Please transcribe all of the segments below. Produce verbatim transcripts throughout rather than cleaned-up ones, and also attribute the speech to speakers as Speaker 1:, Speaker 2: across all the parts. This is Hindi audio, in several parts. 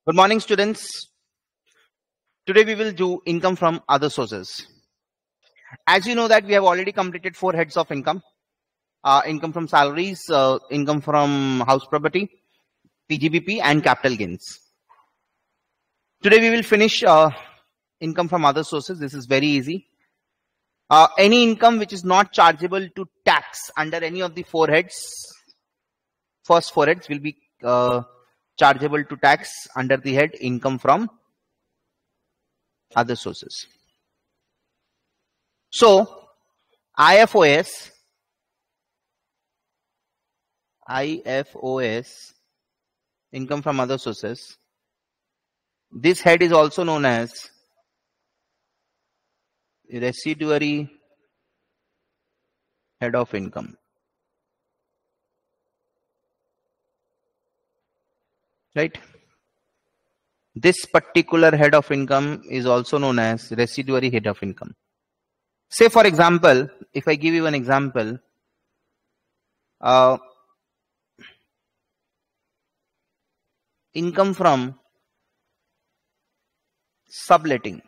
Speaker 1: Good morning, students. Today we will do income from other sources. As you know that we have already completed four heads of income. Uh, income from salaries, uh, income from house property, P G B P and capital gains. Today we will finish uh, income from other sources. This is very easy. Uh, any income which is not chargeable to tax under any of the four heads, first four heads will be uh, chargeable to tax under the head income from other sources. So I F O S, I F O S, income from other sources. This head is also known as residuary head of income. Right? This particular head of income is also known as residuary head of income. Say for example, if I give you an example, uh, income from subletting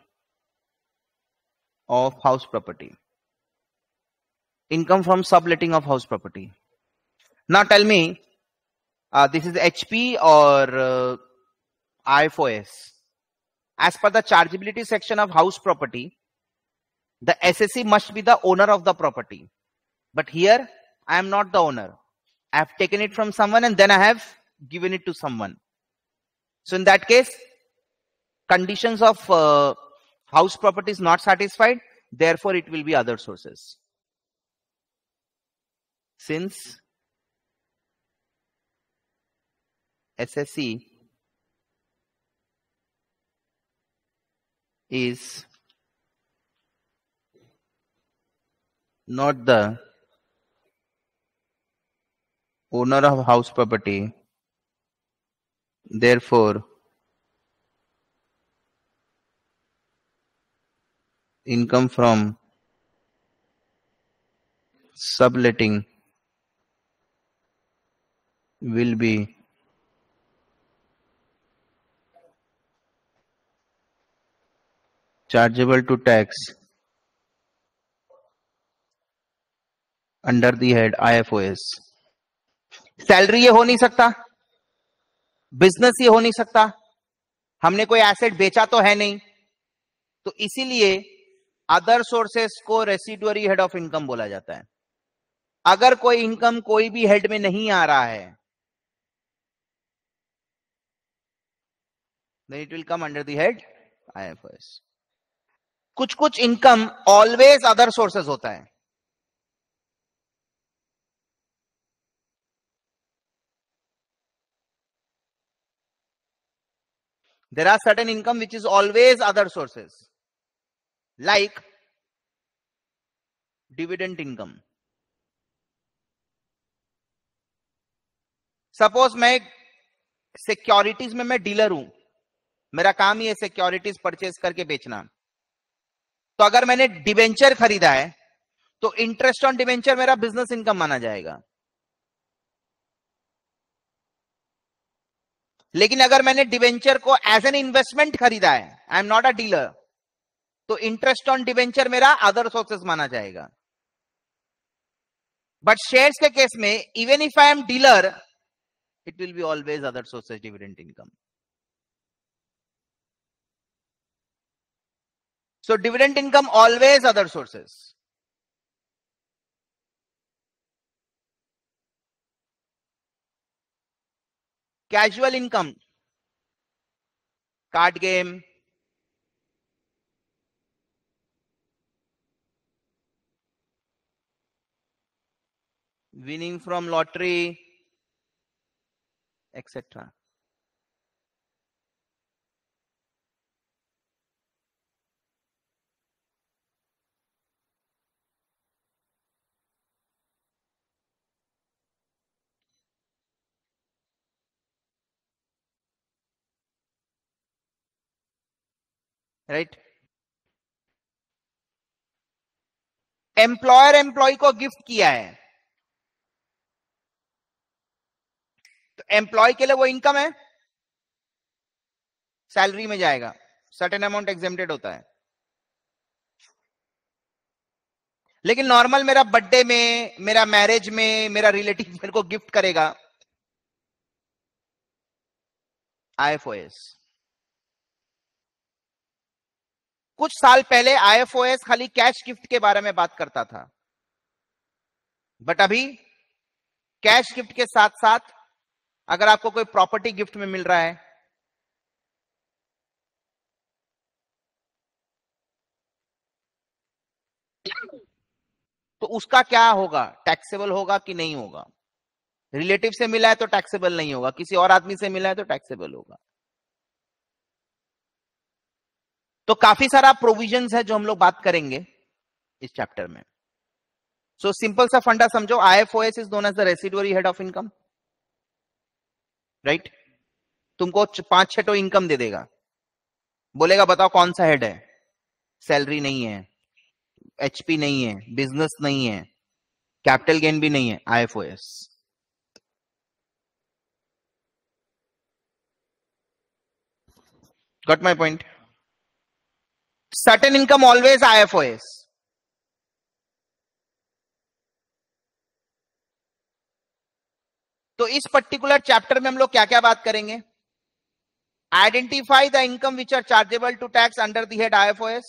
Speaker 1: of house property. Income from subletting of house property. Now tell me, uh, this is H P or uh, I F O S. As per the chargeability section of house property, the S S E must be the owner of the property. But here, I am not the owner. I have taken it from someone and then I have given it to someone. So in that case, conditions of uh, house property is not satisfied. Therefore, it will be other sources. Since S S E is not the owner of house property, therefore income from subletting will be chargeable to tax under the head I F O S. Salary ये हो नहीं सकता, बिजनेस ये हो नहीं सकता, हमने कोई एसेट बेचा तो है नहीं, तो इसीलिए अदर सोर्सेस को रेसिडुअरी हेड ऑफ इनकम बोला जाता है. अगर कोई इनकम कोई भी हेड में नहीं आ रहा है, then it will come under the head I F O S. कुछ कुछ इनकम ऑलवेज अदर सोर्सेस होता है. There are certain income which is always other sources, like dividend income. Suppose मैं सिक्योरिटीज में मैं डीलर हूं, मेरा काम ही है सिक्योरिटीज परचेज करके बेचना. तो अगर मैंने डिवेंचर खरीदा है तो इंटरेस्ट ऑन डिवेंचर मेरा बिजनेस इनकम माना जाएगा. लेकिन अगर मैंने डिवेंचर को एज एन इन्वेस्टमेंट खरीदा है, I am not a dealer, तो इंटरेस्ट ऑन डिवेंचर मेरा अदर सोर्सेस माना जाएगा. बट शेयर्स के केस में even if I am dealer, it will be always other sources dividend income. So dividend income always other sources. Casual income, card game, winning from lottery, et cetera. Right. Employer employ को गिफ्ट किया है, तो एम्प्लॉय के लिए वो इनकम है. सैलरी में जाएगा, सर्टेन अमाउंट एग्जेम्प्टेड होता है। लेकिन नॉर्मल मेरा बर्थडे में, मेरा मैरिज में, मेरा रिलेटिव मेरे को गिफ्ट करेगा, आईएफओएस। कुछ साल पहले आईएफओएस खाली कैश गिफ्ट के बारे में बात करता था, बट अभी कैश गिफ्ट के साथ साथ अगर आपको कोई प्रॉपर्टी गिफ्ट में मिल रहा है, तो उसका क्या होगा, टैक्सेबल होगा कि नहीं होगा? रिलेटिव से मिला है तो टैक्सेबल नहीं होगा, किसी और आदमी से मिला है तो टैक्सेबल होगा। तो काफी सारा प्रोविजंस है जो हम लोग बात करेंगे इस चैप्टर में। सो सिंपल सा फंडा समझो, IFOS is known as the residuary head of income, right? तुमको पांच छह तो इनकम दे देगा, बोलेगा बताओ कौन सा हेड है। सैलरी नहीं है, एचपी नहीं है, बिजनेस नहीं है, कैपिटल गेन भी नहीं है, IFOS. Got my point? Certain income always IFOS. तो इस पर्टिकुलर चैप्टर में हम लोग क्या क्या बात करेंगे? Identify the income which are chargeable to tax under the head IFOS.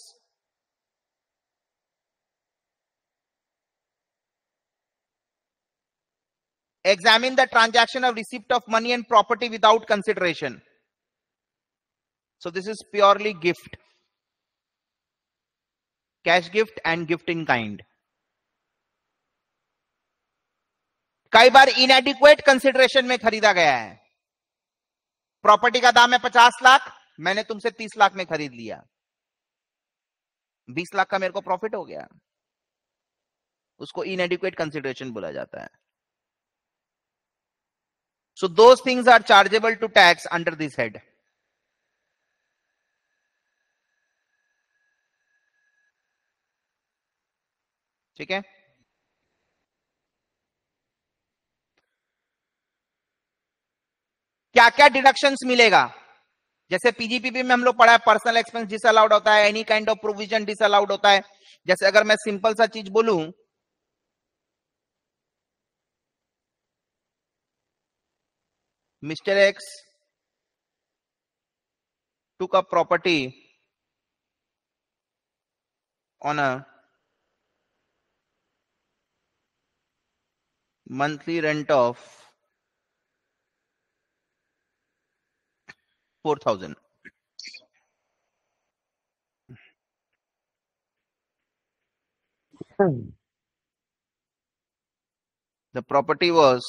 Speaker 1: Examine the transaction of receipt of money and property without consideration. So this is purely gift, cash gift and gift in kind. कई बार inadequate consideration में खरीदा गया है। प्रॉपर्टी का दाम है पचास लाख, मैंने तुमसे तीस लाख में खरीद लिया, बीस लाख का मेरे को प्रॉफिट हो गया, उसको inadequate consideration बोला जाता है। So those things are chargeable to tax under this head. ठीक है? क्या क्या डिडक्शंस मिलेगा? जैसे पीजीपीपी में हम लोग पढ़ा है, पर्सनल एक्सपेंस डिसअलाउड होता है, any kind of provision disallowed होता है। जैसे अगर मैं सिंपल सा चीज बोलूं, mister X took up property on a monthly rent of four thousand. The property was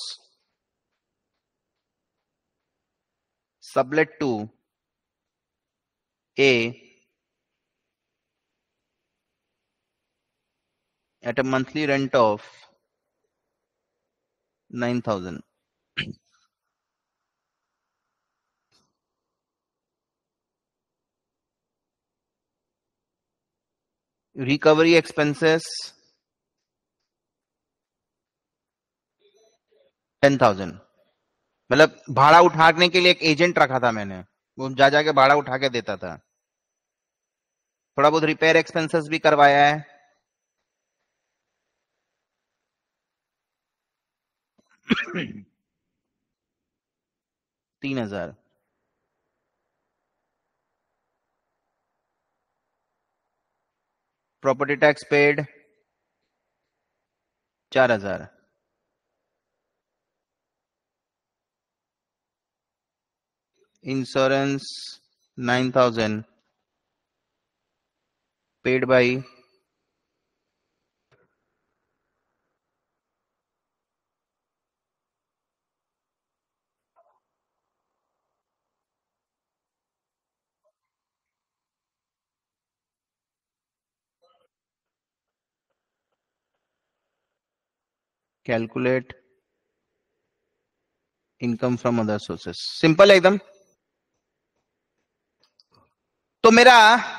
Speaker 1: sublet to A at a monthly rent of nine thousand. Recovery expenses ten thousand. मतलब भाड़ा उठाने के लिए एक एजेंट रखा था मैंने, वो जा जाके भाड़ा उठा के देता था। थोड़ा बहुत रिपेयर एक्सपेंसेस भी करवाया है। तीन हजार। प्रॉपर्टी टैक्स पेड चार हजार। Insurance nine thousand paid by calculate income from other sources. Simple है एकदम। तो मेरा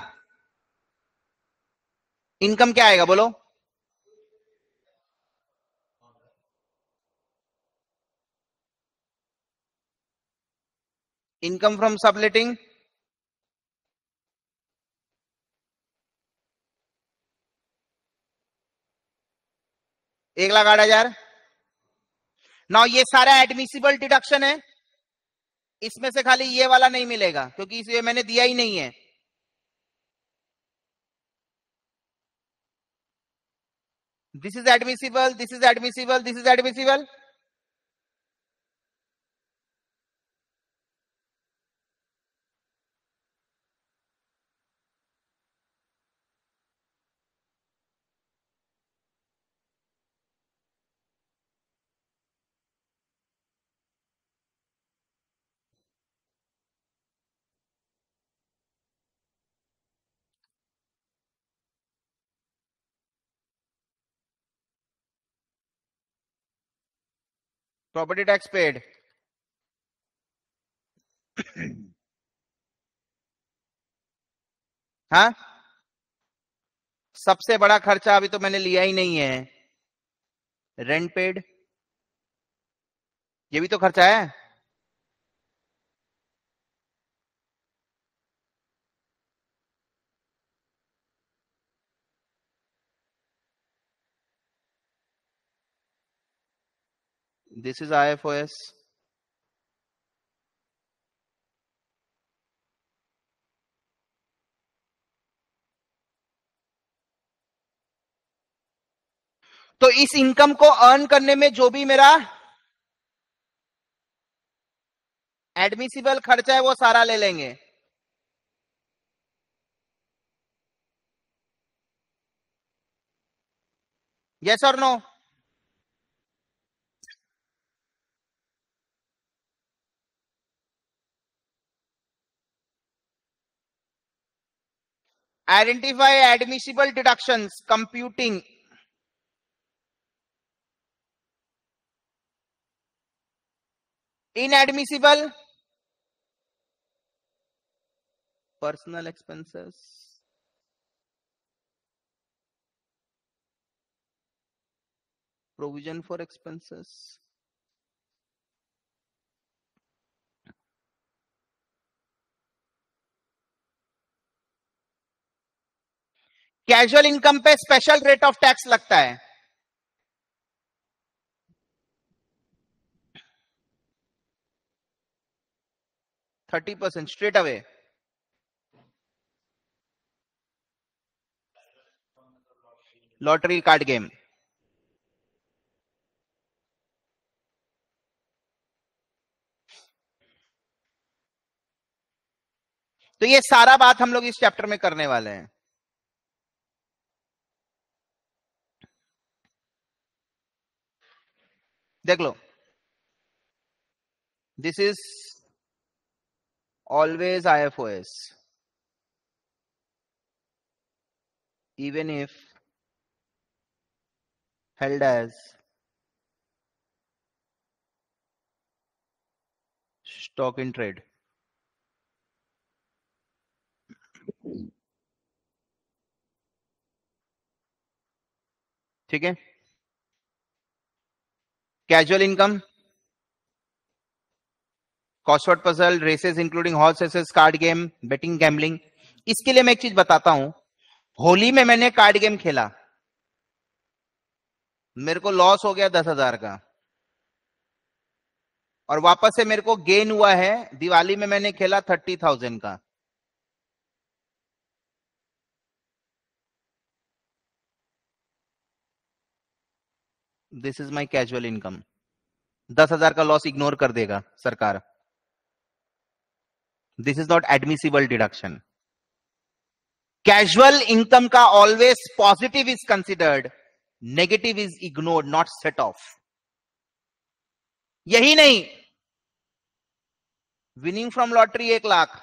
Speaker 1: इनकम क्या आएगा बोलो? इनकम फ्रॉम सबलेटिंग एक लाख आठ हजार। नाउ ये सारा एडमिसिबल डिडक्शन है, इसमें से खाली ये वाला नहीं मिलेगा क्योंकि इसे मैंने दिया ही नहीं है। This is admissible, this is admissible, this is admissible. Property tax paid. हाँ, सबसे बड़ा खर्चा अभी तो मैंने लिया ही नहीं है, रेंट पेड, ये भी तो खर्चा है। This is I F O S. तो इस इनकम को अर्न करने में जो भी मेरा एडमिसिबल खर्चा है वो सारा ले लेंगे। यस और no? Identify admissible deductions computing inadmissible personal expenses, provision for expenses, casual income पे स्पेशल रेट ऑफ टैक्स लगता है। Thirty percent straight away. Lottery card game. तो ये सारा बात हम लोग इस चैप्टर में करने वाले हैं। देख लो, this is always I F O S, even if held as stock in trade. ठीक है, casual income, crossword puzzle, races including horse races, card game, betting, gambling. इसके लिए मैं एक चीज बताता हूं, होली में मैंने कार्ड गेम खेला, मेरे को लॉस हो गया दस हजार का, और वापस से मेरे को गेन हुआ है दिवाली में मैंने खेला थर्टी थाउजेंड का। This is my casual income. दस हजार का लॉस इग्नोर कर देगा सरकार। This is not admissible deduction. Casual income का always positive is considered, negative is ignored, not set off. यही नहीं, विनिंग फ्रॉम लॉटरी एक लाख,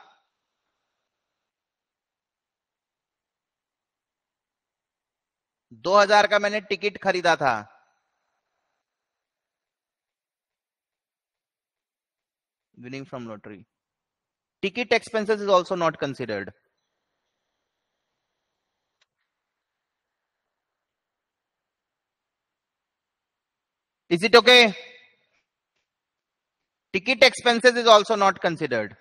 Speaker 1: दो हजार का मैंने टिकट खरीदा था, winning from lottery, ticket expenses is also not considered. Is it okay? Ticket expenses is also not considered.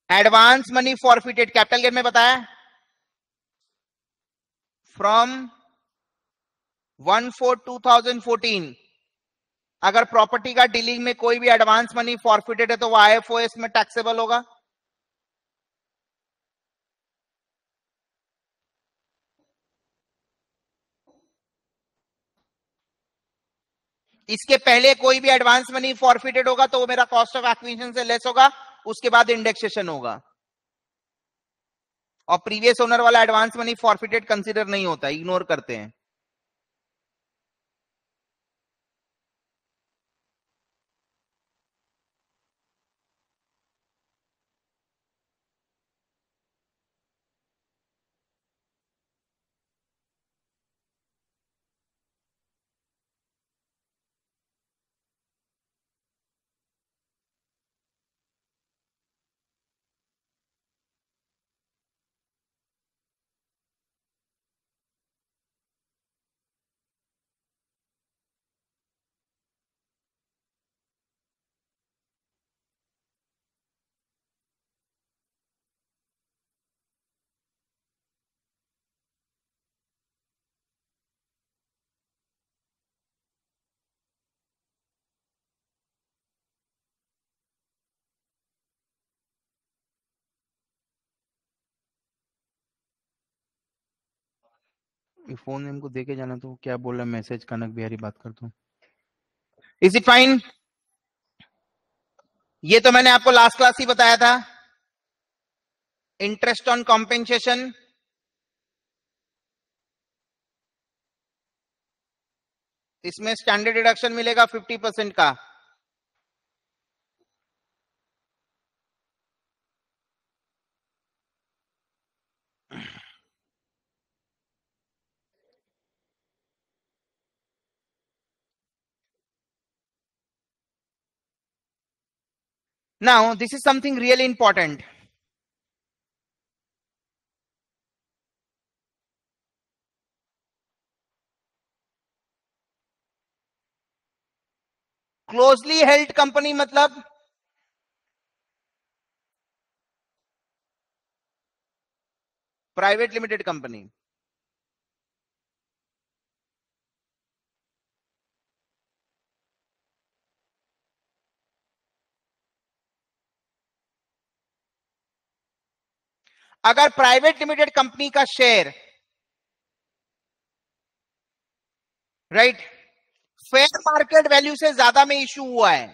Speaker 1: Advance money forfeited capital gain में बताया from one four two thousand fourteen. अगर प्रॉपर्टी का डीलिंग में कोई भी एडवांस मनी फॉरफिटेड है तो वो आईएफओएस में टैक्सेबल होगा। इसके पहले कोई भी एडवांस मनी फॉरफिटेड होगा तो वो मेरा कॉस्ट ऑफ एक्विजिशन से लेस होगा, उसके बाद इंडेक्सेशन होगा। और प्रीवियस ओनर वाला एडवांस मनी फॉरफिटेड कंसीडर नहीं होता, इग्नोर करते हैं। फोन इनको देके जाना तो क्या बोल रहा है, मैसेज कनक बिहारी बात करता हूँ। Is it fine? ये तो मैंने आपको लास्ट क्लास ही बताया था। इंटरेस्ट ऑन कॉम्पेंसेशन, इसमें स्टैंडर्ड डिडक्शन मिलेगा फिफ्टी परसेंट का। Now, this is something really important. Closely held company मतलब प्राइवेट लिमिटेड कंपनी। अगर प्राइवेट लिमिटेड कंपनी का share right fair market value से ज्यादा में इशू हुआ है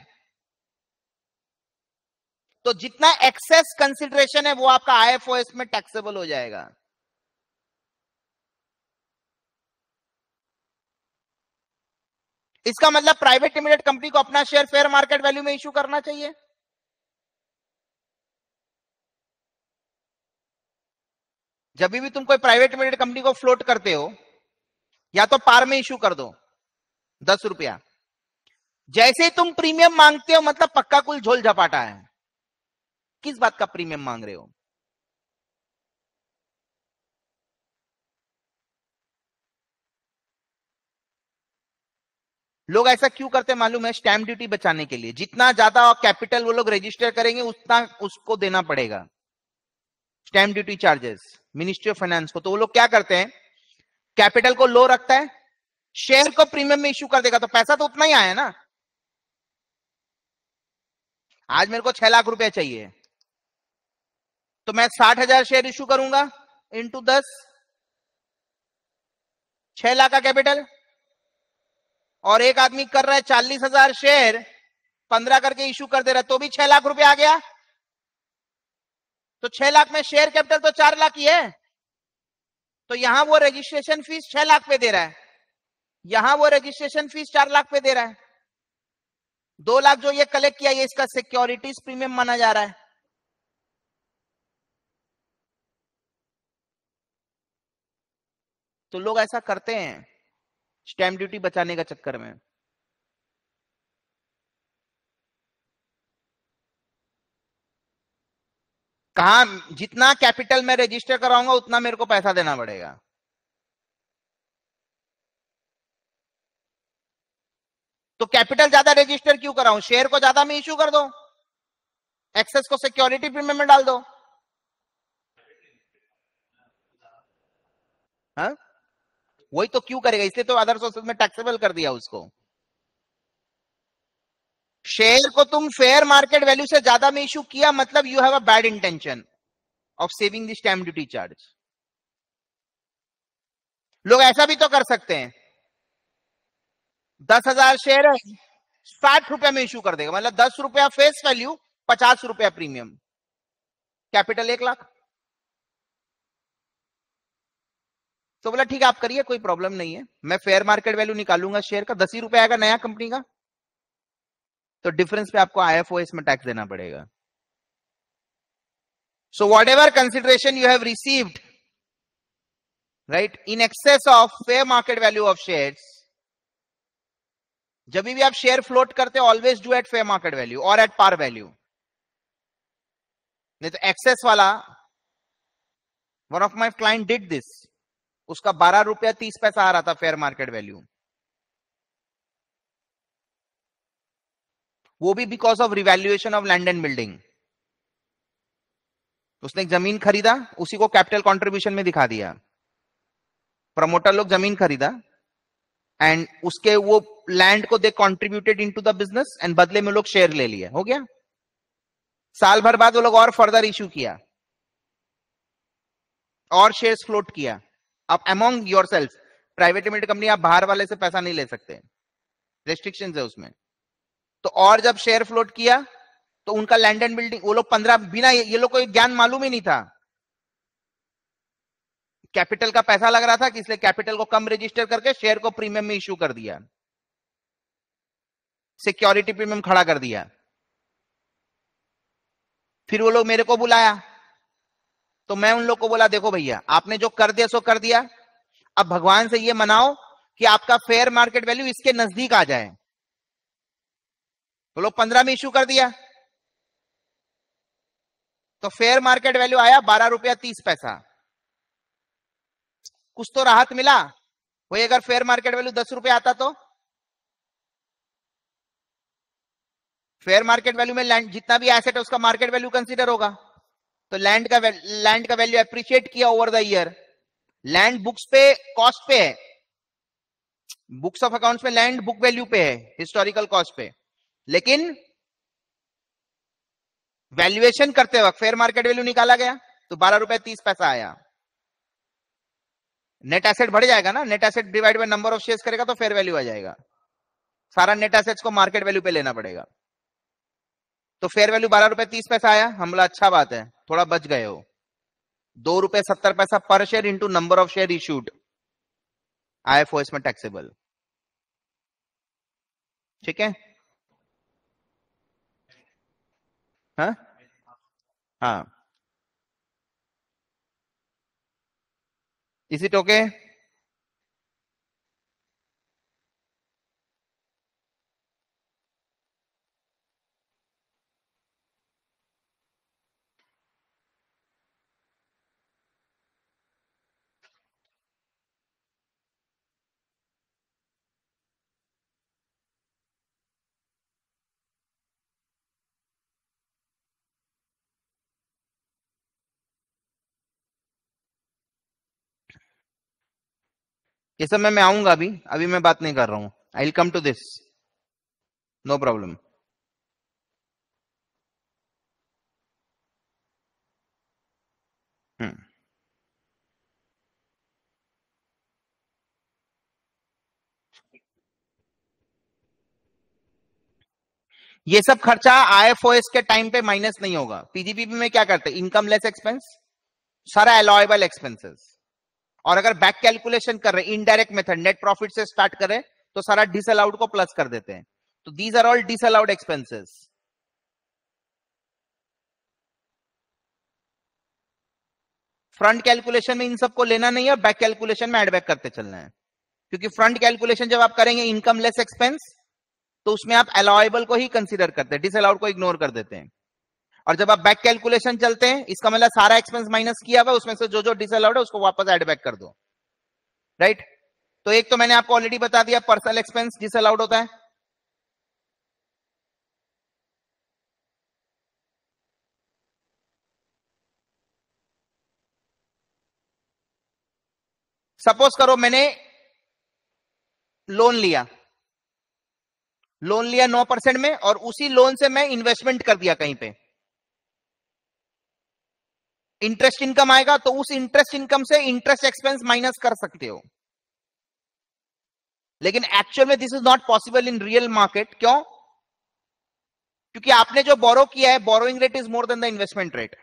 Speaker 1: तो जितना एक्सेस कंसिडरेशन है वो आपका आईएफओएस में टैक्सेबल हो जाएगा। इसका मतलब प्राइवेट लिमिटेड कंपनी को अपना शेयर फेयर मार्केट वैल्यू में इशू करना चाहिए। जब भी तुम कोई प्राइवेट लिमिटेड कंपनी को फ्लोट करते हो या तो पार में इशू कर दो दस रुपया, जैसे तुम प्रीमियम मांगते हो मतलब पक्का कुल झोल झपाटा है। किस बात का प्रीमियम मांग रहे हो? लोग ऐसा क्यों करते मालूम है? स्टैंप ड्यूटी बचाने के लिए। जितना ज्यादा कैपिटल वो लोग रजिस्टर करेंगे उतना उसको देना पड़ेगा stamp duty charges ministry of finance को। तो वो लोग क्या करते हैं, कैपिटल को लो रखता है, शेयर को प्रीमियम में इश्यू कर देगा तो पैसा तो उतना ही आया ना। आज मेरे को छह लाख रुपया चाहिए तो मैं साठ हजार शेयर इश्यू करूंगा इंटू दस, छह लाख का कैपिटल। और एक आदमी कर रहा है चालीस हजार शेयर, पंद्रह करके इश्यू कर दे रहा है तो भी छह लाख रुपया आ गया। तो छह लाख में शेयर कैपिटल तो चार लाख ही है। तो यहां वो रजिस्ट्रेशन फीस छह लाख पे दे रहा है, यहां वो रजिस्ट्रेशन फीस चार लाख पे दे रहा है। दो लाख जो ये कलेक्ट किया ये इसका सिक्योरिटीज प्रीमियम माना जा रहा है। तो लोग ऐसा करते हैं स्टैंप ड्यूटी बचाने का चक्कर में। कहा जितना कैपिटल में रजिस्टर कराऊंगा उतना मेरे को पैसा देना पड़ेगा। तो कैपिटल ज्यादा रजिस्टर क्यों कराऊं? शेयर को ज्यादा में इश्यू कर दो। एक्सेस को सिक्योरिटी प्रीमियम में डाल दो। हाँ, वही तो क्यों करेगा, इसलिए तो अदर सोर्सेज में टैक्सेबल कर दिया उसको। शेयर को तुम फेयर मार्केट वैल्यू से ज्यादा में इशू किया, मतलब you have a bad intention of saving the stamp duty charge. लोग ऐसा भी तो कर सकते हैं, दस हजार शेयर है, साठ रुपए में इशू कर देगा, मतलब दस रुपया फेस वैल्यू, पचास रुपया प्रीमियम, कैपिटल एक लाख। तो बोला ठीक है आप करिए, कोई प्रॉब्लम नहीं है, मैं फेयर मार्केट वैल्यू निकालूंगा शेयर का, दस ही रुपए आएगा नया कंपनी का, तो डिफरेंस पे आपको आईएफओएस में टैक्स देना पड़ेगा। So whatever consideration you have received right in excess of fair market value of shares, जब भी आप शेयर फ्लोट करते हो always do at fair market value और एट पार वैल्यू। नहीं तो एक्सेस वाला, one of my client did this, उसका बारह रुपया तीस पैसा आ रहा था फेयर मार्केट वैल्यू, वो भी because of revaluation of land and building. उसने एक जमीन खरीदा, उसी को कैपिटल कंट्रीब्यूशन में दिखा दिया, प्रमोटर लोग जमीन खरीदा एंड उसके वो लैंड को they contributed into the business and बदले में लोग शेयर ले लिए, हो गया। साल भर बाद वो लोग और फर्दर इश्यू किया और शेयर्स फ्लोट किया। अब among yourself, private limited company आप बाहर वाले से पैसा नहीं ले सकते, रेस्ट्रिक्शंस है उसमें। तो और जब शेयर फ्लोट किया तो उनका लैंड एंड बिल्डिंग, वो लोग पंद्रह बिना, ये लोग को ज्ञान मालूम ही नहीं था, कैपिटल का पैसा लग रहा था कि इसलिए कैपिटल को कम रजिस्टर करके शेयर को प्रीमियम में इश्यू कर दिया, सिक्योरिटी प्रीमियम खड़ा कर दिया। फिर वो लोग मेरे को बुलाया, तो मैं उन लोग को बोला देखो भैया आपने जो कर दिया सो कर दिया, अब भगवान से ये मनाओ कि आपका फेयर मार्केट वैल्यू इसके नजदीक आ जाए। तो लोग पंद्रह में इश्यू कर दिया, तो फेयर मार्केट वैल्यू आया बारह रुपया तीस पैसा, कुछ तो राहत मिला। वही अगर फेयर मार्केट वैल्यू दस रुपया आता तो फेयर मार्केट वैल्यू में लैंड जितना भी एसेट है उसका मार्केट वैल्यू कंसीडर होगा, तो लैंड का लैंड का वैल्यू अप्रिशिएट किया over the year. Land books पे कॉस्ट पे है, बुक्स ऑफ अकाउंट्स में लैंड बुक वैल्यू पे है, हिस्टोरिकल कॉस्ट पे, लेकिन वैल्यूएशन करते वक्त फेयर मार्केट वैल्यू निकाला गया तो बारह रुपए तीस पैसा आया। नेट एसेट बढ़ जाएगा ना, net asset divide by number of shares करेगा तो फेयर वैल्यू आ जाएगा, सारा नेट एसेट्स को मार्केट वैल्यू पे लेना पड़ेगा। तो फेयर वैल्यू बारह रुपए तीस पैसा आया, हम बोला अच्छा बात है, थोड़ा बच गए हो, दो रुपए सत्तर पैसा पर share into number of share issued, IFOS में टैक्सेबल। ठीक है, हाँ हाँ, इज इट ओके? ये सब मैं मैं आऊंगा अभी, अभी मैं बात नहीं कर रहा हूं, I will come to this, no problem. Hmm, ये सब खर्चा आईएफओएस के टाइम पे माइनस नहीं होगा। पीजीपीपी में क्या करते हैं, इनकम लेस एक्सपेंस, सारा अलाउएबल एक्सपेंसेस, और अगर बैक कैलकुलेशन कर रहे इनडायरेक्ट मेथड नेट प्रॉफिट से स्टार्ट करें तो सारा डिसअलाउड को प्लस कर देते हैं, तो these are all disallowed expenses. Front calculation में इन सबको लेना नहीं है और बैक कैलकुलेशन में एड बैक करते चलना है, क्योंकि फ्रंट कैलकुलेशन जब आप करेंगे इनकम लेस एक्सपेंस तो उसमें आप अलाउएबल को ही कंसीडर करते हैं, डिसअलाउड को इग्नोर कर देते हैं। और जब आप बैक कैलकुलेशन चलते हैं इसका मतलब सारा एक्सपेंस माइनस किया हुआ, उसमें से जो जो डिसअलाउड है उसको वापस एड बैक कर दो, राइट। तो एक तो मैंने आपको ऑलरेडी बता दिया पर्सनल एक्सपेंस डिसअलाउड होता है, सपोज करो मैंने लोन लिया लोन लिया नौ परसेंट में, और उसी लोन से मैं इन्वेस्टमेंट कर दिया कहीं पे, इंटरेस्ट इनकम आएगा, तो उस इंटरेस्ट इनकम से इंटरेस्ट एक्सपेंस माइनस कर सकते हो। लेकिन एक्चुअल में this is not possible in real market. क्यों? क्योंकि आपने जो बोरो किया है, borrowing rate is more than the investment rate.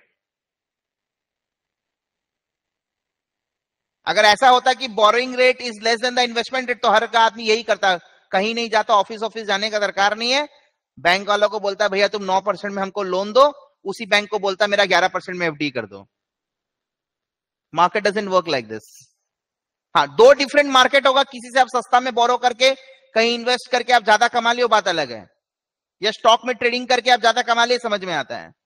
Speaker 1: अगर ऐसा होता कि borrowing rate is less than the investment rate, तो हर का आदमी यही करता, कहीं नहीं जाता, ऑफिस ऑफिस जाने का दरकार नहीं है, बैंक वालों को बोलता है भैया तुम नौ परसेंट में हमको लोन दो, उसी बैंक को बोलता मेरा ग्यारह परसेंट में एफडी कर दो। Market doesn't work like this. हाँ, दो डिफरेंट मार्केट होगा, किसी से आप सस्ता में बोरो करके कहीं इन्वेस्ट करके आप ज्यादा कमा लियो, बात अलग है, या स्टॉक में ट्रेडिंग करके आप ज्यादा कमा लिए, समझ में आता है।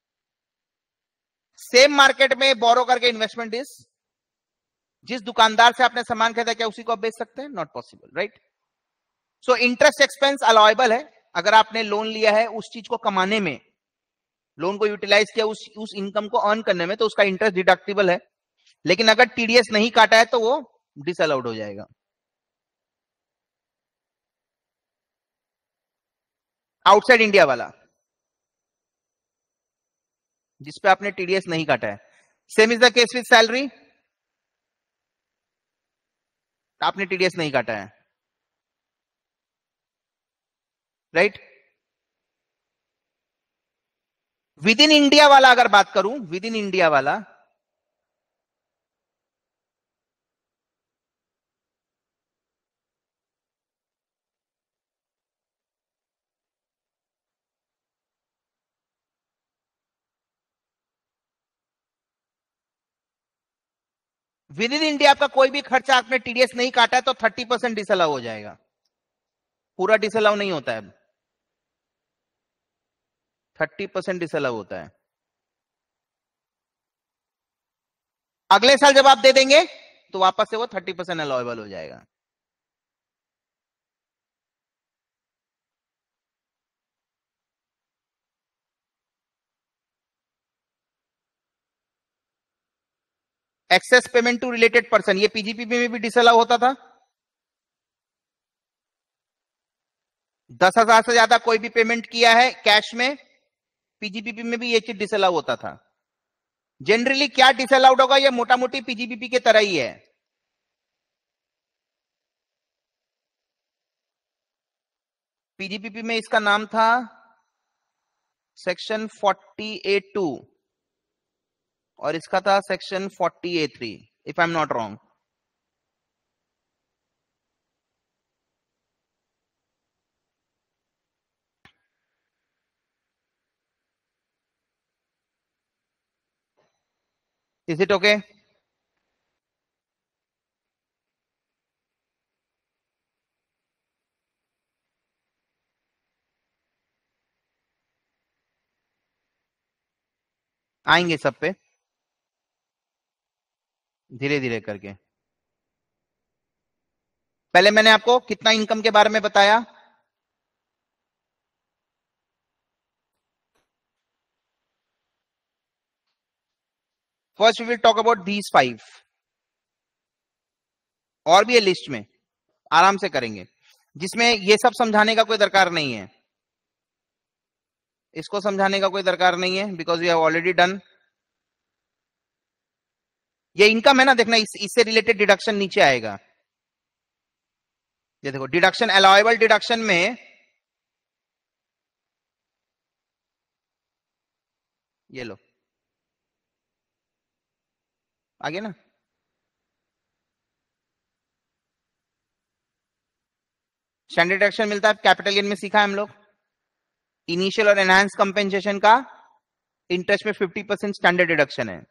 Speaker 1: सेम मार्केट में बोरो करके इन्वेस्टमेंट इज, जिस दुकानदार से आपने सामान खरीदा क्या उसी को आप बेच सकते हैं? Not possible, right? So interest expense allowable है। अगर आपने लोन लिया है उस चीज को कमाने में, लोन को यूटिलाइज किया उस उस इनकम को अर्न करने में, तो उसका इंटरेस्ट डिडक्टिबल है। लेकिन अगर टीडीएस नहीं काटा है तो वो डिसअलाउड हो जाएगा। आउटसाइड इंडिया वाला जिसपे आपने टीडीएस नहीं काटा है, same is the case with salary, आपने टीडीएस नहीं काटा है, राइट? विद इन इंडिया वाला अगर बात करूं, विद इन इंडिया वाला, विद इन इंडिया आपका कोई भी खर्चा आपने टीडीएस नहीं काटा है तो थर्टी परसेंट डिसअलाउ हो जाएगा। पूरा डिसअलाउ नहीं होता है, थर्टी परसेंट डिसअलाउ होता है। अगले साल जब आप दे देंगे तो वापस से वो थर्टी परसेंट अलाउएबल हो जाएगा। Excess payment to related person, ये पीजीपीपी में भी डिसअलाउ होता था। दस हजार से ज्यादा कोई भी पेमेंट किया है कैश में, पीजीपीपी में भी ये चीज डिसअलाउ होता था। जनरली क्या डिसअलाउड होगा, ये मोटा मोटी पीजीपीपी के तरह ही है। पीजीपीपी में इसका नाम था सेक्शन फोर्टी ए टू और इसका था section forty A three, if I am not wrong. Is it okay? आएंगे सब पे धीरे धीरे करके। पहले मैंने आपको कितना इनकम के बारे में बताया, first we will talk about these five, और भी है लिस्ट में, आराम से करेंगे, जिसमें ये सब समझाने का कोई दरकार नहीं है, इसको समझाने का कोई दरकार नहीं है, because we have already done. ये इनकम है ना, देखना इस, इससे रिलेटेड डिडक्शन नीचे आएगा। ये देखो डिडक्शन, अलाउएबल डिडक्शन में ये लो आगे ना, स्टैंडर्ड डिडक्शन मिलता है कैपिटल गेन में, सीखा है हम लोग। इनिशियल और एनहांस कंपेंसेशन का इंटरेस्ट में फिफ्टी परसेंट स्टैंडर्ड डिडक्शन है।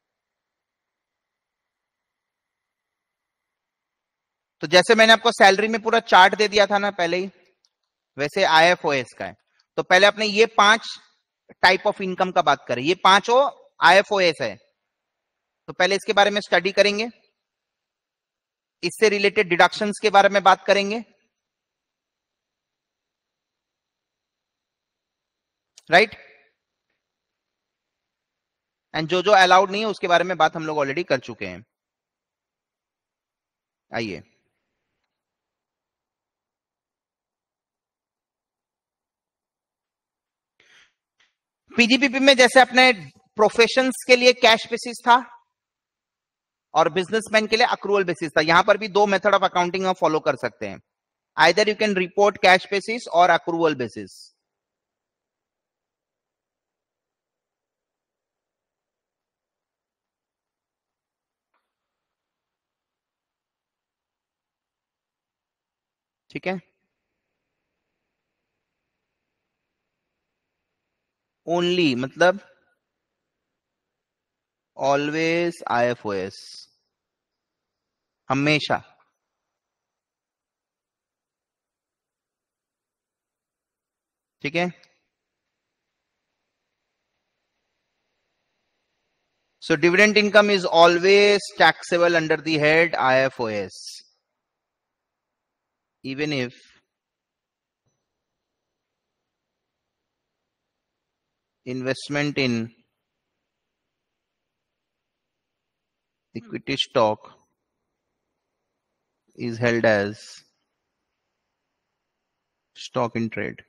Speaker 1: तो जैसे मैंने आपको सैलरी में पूरा चार्ट दे दिया था ना पहले ही, वैसे आईएफओएस का है। तो पहले अपने ये पांच टाइप ऑफ इनकम का बात करें, ये पांचों आईएफओएस है, तो पहले इसके बारे में स्टडी करेंगे, इससे रिलेटेड डिडक्शंस के बारे में बात करेंगे, राइट? एंड जो जो अलाउड नहीं है उसके बारे में बात हम लोग ऑलरेडी कर चुके हैं। आइए, पीजीपीपी में जैसे अपने प्रोफेशंस के लिए कैश बेसिस था और बिजनेसमैन के लिए अक्रूवल बेसिस था, यहां पर भी दो मेथड ऑफ अकाउंटिंग हम फॉलो कर सकते हैं। Either you can report cash basis और अक्रूवल बेसिस। ठीक है, ओनली मतलब ऑलवेज आईएफओएस, हमेशा। ठीक है, so dividend income is always taxable under the head I F O S, even if investment in equity stock is held as stock in trade.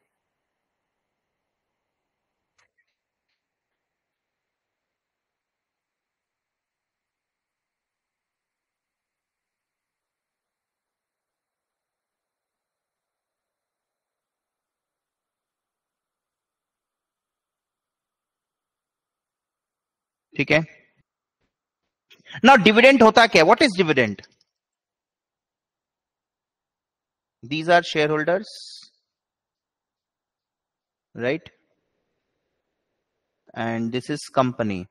Speaker 1: ठीक है, now dividend होता क्या? What is dividend? These are shareholders, right? And this is company.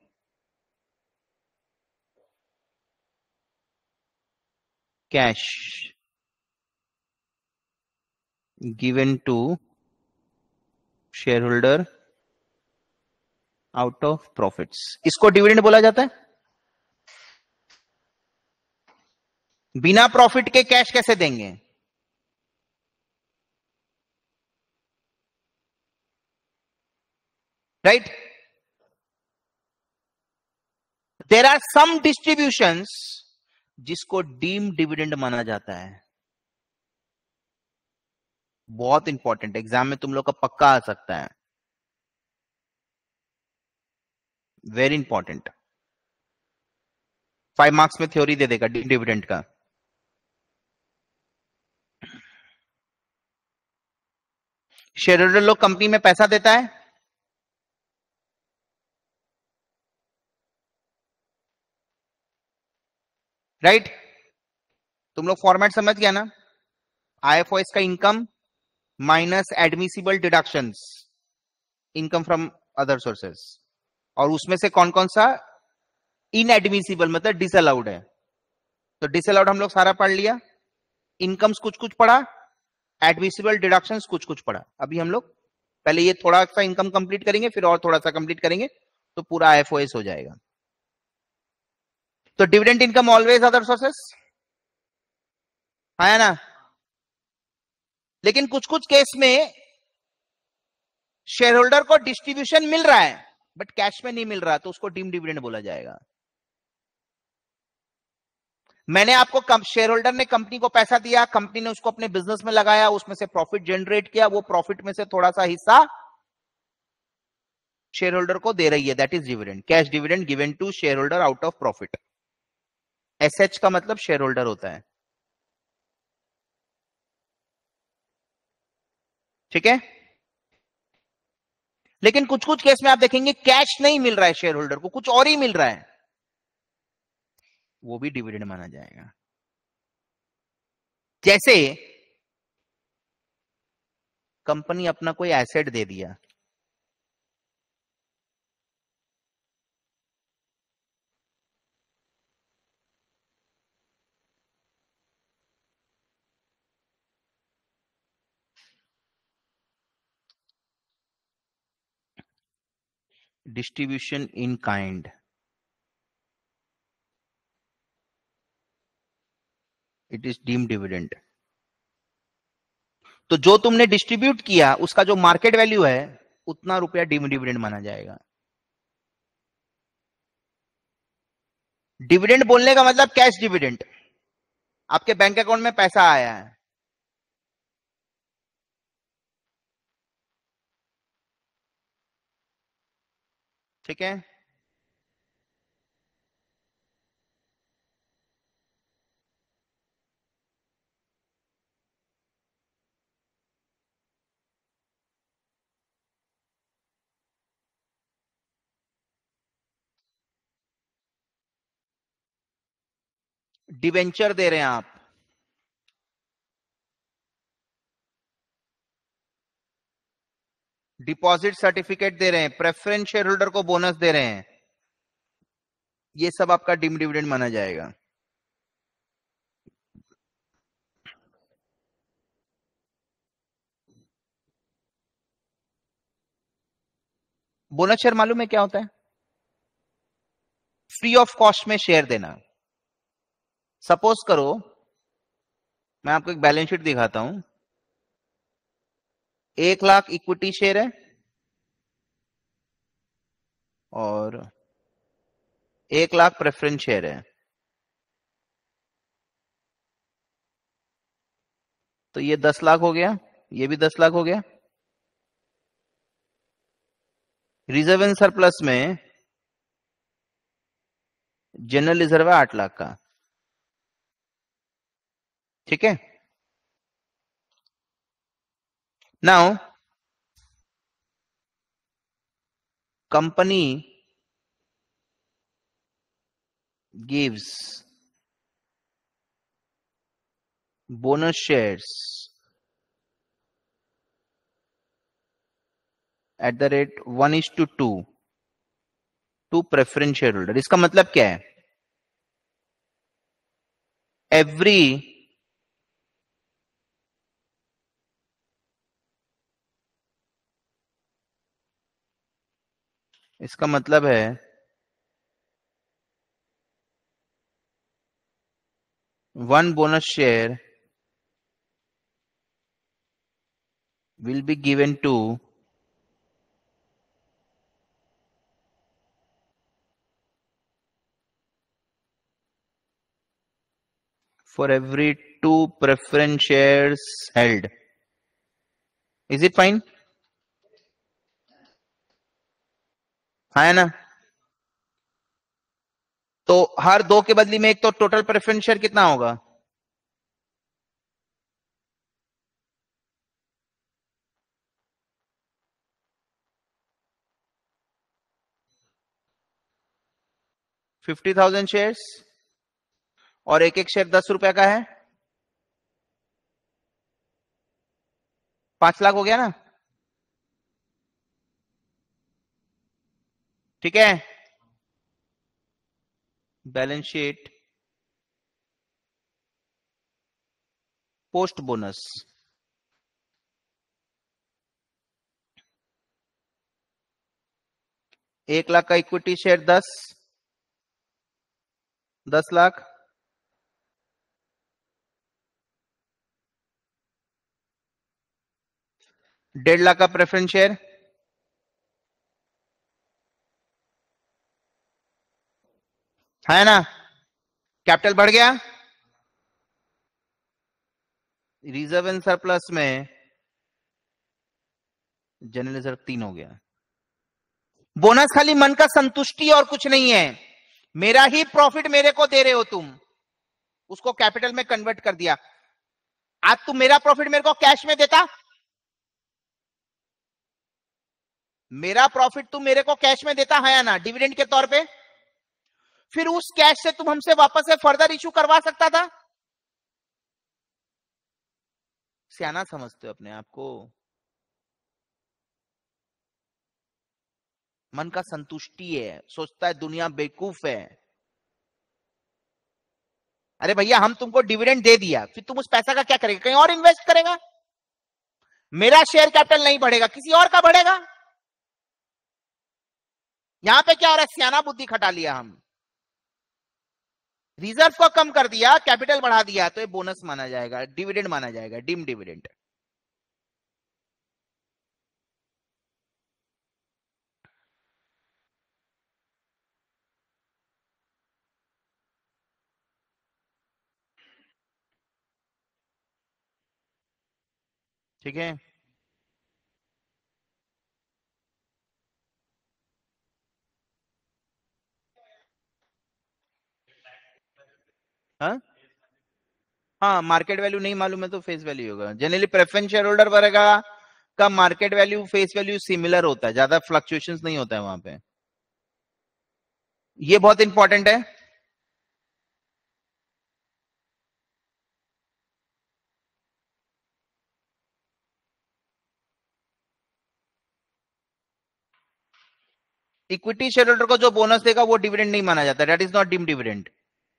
Speaker 1: Cash given to shareholder out of profits. इसको डिविडेंड बोला जाता है। बिना प्रॉफिट के कैश कैसे देंगे? Right, there are some distributions जिसको डीम डिविडेंड माना जाता है। बहुत इंपॉर्टेंट, एग्जाम में तुम लोग का पक्का आ सकता है, वेरी इंपॉर्टेंट। फाइव मार्क्स में थ्योरी दे देगा डीम डिविडेंड का। शेयरहोल्डर लोग कंपनी में पैसा देता है, राइट right? तुम लोग फॉर्मेट समझ गया ना? आईएफओएस का income minus admissible deductions, income from other sources, और उसमें से कौन कौन सा इनएडमिसिबल मतलब डिसअलाउड है। तो डिसअलाउड हम लोग सारा पढ़ लिया, इनकम्स कुछ कुछ पढ़ा, एडमिसिबल डिडक्शंस कुछ कुछ पढ़ा। अभी हम लोग पहले ये थोड़ा सा इनकम कंप्लीट करेंगे, फिर और थोड़ा सा कंप्लीट करेंगे तो पूरा आईएफओएस हो जाएगा। तो dividend income always other sources है ना, लेकिन कुछ कुछ केस में शेयर होल्डर को डिस्ट्रीब्यूशन मिल रहा है बट कैश में नहीं मिल रहा, तो उसको डीम डिविडेंड बोला जाएगा। मैंने आपको शेयर होल्डर ने कंपनी को पैसा दिया, कंपनी ने उसको अपने बिजनेस में लगाया, उसमें से प्रॉफिट जनरेट किया, वो प्रॉफिट में से थोड़ा सा हिस्सा शेयर होल्डर को दे रही है, that is dividend. Cash dividend given to share holder out of profit. SH का मतलब शेयर होल्डर होता है। ठीक है, लेकिन कुछ कुछ केस में आप देखेंगे कैश नहीं मिल रहा है शेयर होल्डर को, कुछ और ही मिल रहा है, वो भी डिविडेंड माना जाएगा। जैसे कंपनी अपना कोई एसेट दे दिया, distribution in kind, it is deem dividend. तो जो तुमने डिस्ट्रीब्यूट किया उसका जो मार्केट वैल्यू है उतना रुपया डीम डिविडेंड माना जाएगा। डिविडेंड बोलने का मतलब कैश डिविडेंड, आपके बैंक अकाउंट में पैसा आया है, ठीक है। डिवेंचर दे रहे हैं आप, डिपॉजिट सर्टिफिकेट दे रहे हैं, प्रेफरेंस शेयर होल्डर को बोनस दे रहे हैं, ये सब आपका डिम डिविडेंड माना जाएगा। बोनस शेयर मालूम है क्या होता है? फ्री ऑफ कॉस्ट में शेयर देना। सपोज करो, मैं आपको एक बैलेंस शीट दिखाता हूं, एक लाख इक्विटी शेयर है और एक लाख प्रेफरेंस शेयर है, तो ये दस लाख हो गया, ये भी दस लाख हो गया। रिजर्व एंड सरप्लस में जनरल रिजर्व है आठ लाख का, ठीक है। Now company gives bonus shares at the rate one is to two to preference share holder. इसका मतलब क्या है? एवरी इसका मतलब है one bonus share will be given to for every two preference shares held. Is it fine? हाँ है ना? तो हर दो के बदली में एक, तो टोटल प्रेफरेंस शेयर कितना होगा? फिफ्टी थाउजेंड शेयर्स और एक एक शेयर दस रुपए का है, पांच लाख हो गया ना, ठीक है। बैलेंस शीट पोस्ट बोनस, एक लाख का इक्विटी शेयर दस, दस लाख, डेढ़ लाख का प्रेफरेंस शेयर है ना, कैपिटल बढ़ गया। रिजर्व एंड सरप्लस में जनरल रिजर्व तीन हो गया। बोनस खाली मन का संतुष्टि और कुछ नहीं है। मेरा ही प्रॉफिट मेरे को दे रहे हो तुम, उसको कैपिटल में कन्वर्ट कर दिया। आज तुम मेरा प्रॉफिट मेरे को कैश में देता, मेरा प्रॉफिट तुम मेरे को कैश में देता है या ना, डिविडेंड के तौर पे, फिर उस कैश से तुम हमसे वापस से फर्दर इशू करवा सकता था। सियाना समझते हो अपने आप को? मन का संतुष्टि है, सोचता है दुनिया बेवकूफ है। अरे भैया हम तुमको डिविडेंड दे दिया, फिर तुम उस पैसा का क्या करेगा? कहीं और इन्वेस्ट करेगा। मेरा शेयर कैपिटल नहीं बढ़ेगा, किसी और का बढ़ेगा। यहां पे क्या हो रहा है? सियाना बुद्धि खटा लिया हम, रिजर्व को कम कर दिया, कैपिटल बढ़ा दिया, तो ये बोनस माना जाएगा, डिविडेंड माना जाएगा, डिम डिविडेंड। ठीक है। हाँ हाँ, मार्केट वैल्यू नहीं मालूम है तो फेस वैल्यू होगा। जनरली प्रेफरेंस शेयर होल्डर वगैरह का market value face value similar होता है, ज्यादा फ्लक्चुएशंस नहीं होता है वहां पे। ये बहुत इंपॉर्टेंट है। इक्विटी शेयर होल्डर को जो बोनस देगा वो डिविडेंड नहीं माना जाता, that is not deem dividend.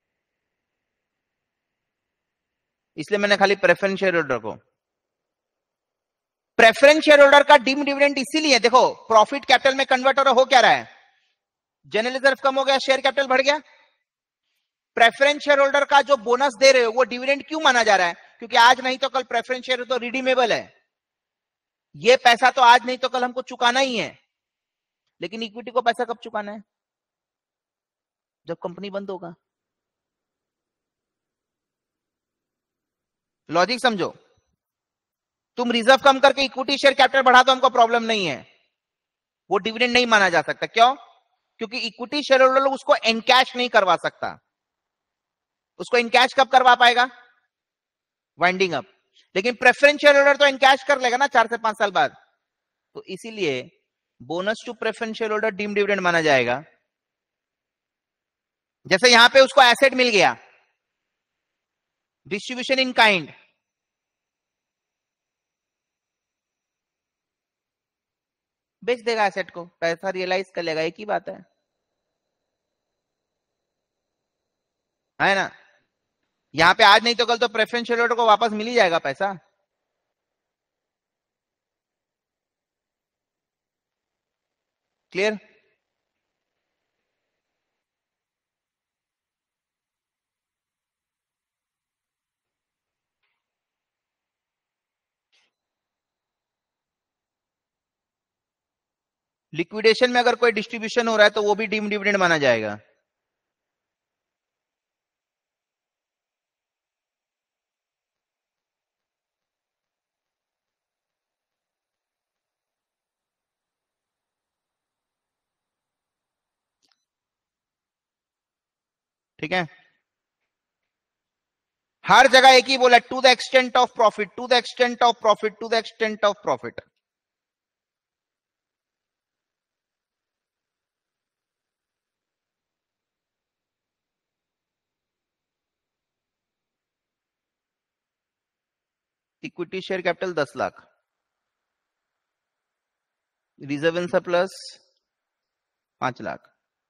Speaker 1: इसलिए मैंने खाली प्रेफरेंस शेयर होल्डर को, प्रेफरेंस शेयर होल्डर का डीम डिविडेंड इसीलिए, देखो प्रॉफिट कैपिटल में कन्वर्ट हो रहा हो क्या रहा है, जनरल रिजर्व कम हो गया, शेयर कैपिटल बढ़ गया। प्रेफरेंस शेयर होल्डर का जो बोनस दे रहे हो वो डिविडेंड क्यों माना जा रहा है, क्योंकि आज नहीं तो कल प्रेफरेंस शेयर तो रिडीमेबल है, ये पैसा तो आज नहीं तो कल हमको चुकाना ही है। लेकिन इक्विटी को पैसा कब चुकाना है, जब कंपनी बंद होगा। लॉजिक समझो, तुम रिजर्व कम करके इक्विटी शेयर कैपिटल बढ़ा दो, हमको प्रॉब्लम नहीं है, वो डिविडेंड नहीं माना जा सकता। क्यों, क्योंकि इक्विटी शेयर होल्डर उसको एनकैश नहीं करवा सकता। उसको इनकैश कब करवा पाएगा, वाइंडिंग अप। लेकिन प्रेफरेंस शेयर होल्डर तो इनकैश कर लेगा ना चार से पांच साल बाद। तो इसीलिए bonus to preference share holder deem dividend माना जाएगा। जैसे यहां पे उसको एसेट मिल गया, डिस्ट्रीब्यूशन इन काइंड, बेच देगा एसेट को, पैसा रियलाइज कर लेगा, एक ही बात है है ना। यहां पे आज नहीं तो कल तो प्रेफरेंस शेयर होल्डर को वापस मिल ही जाएगा पैसा। क्लियर। लिक्विडेशन में अगर कोई डिस्ट्रीब्यूशन हो रहा है तो वो भी डीम डिविडेंड माना जाएगा। ठीक है, हर जगह एक ही बोला, to the extent of profit, to the extent of profit, to the extent of profit. Equity share capital दस लाख, रिजर्व इन सरप्लस पांच लाख,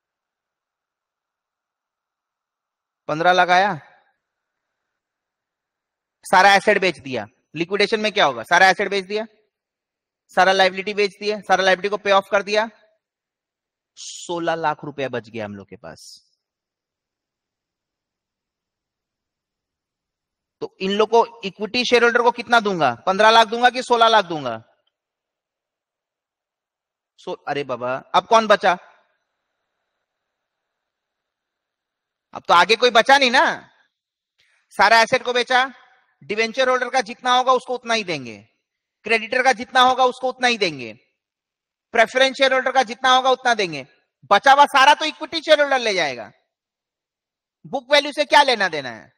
Speaker 1: पंद्रह लाख आया, सारा एसेट बेच दिया। लिक्विडेशन में क्या होगा, सारा एसेट बेच दिया, सारा लाइबिलिटी बेच दिया, सारा लाइबिलिटी को पे ऑफ कर दिया, सोलह लाख रुपया बच गया हम लोग के पास। तो इन लोग को इक्विटी शेयर होल्डर को कितना दूंगा, पंद्रह लाख दूंगा कि सोलह लाख दूंगा। सो अरे बाबा, अब कौन बचा, अब तो आगे कोई बचा नहीं ना। सारा एसेट को बेचा, डिवेंचर होल्डर का जितना होगा उसको उतना ही देंगे, क्रेडिटर का जितना होगा उसको उतना ही देंगे, प्रेफरेंस शेयर होल्डर का जितना होगा उतना देंगे, बचा हुआ सारा तो इक्विटी शेयर होल्डर ले जाएगा। बुक वैल्यू से क्या लेना देना है।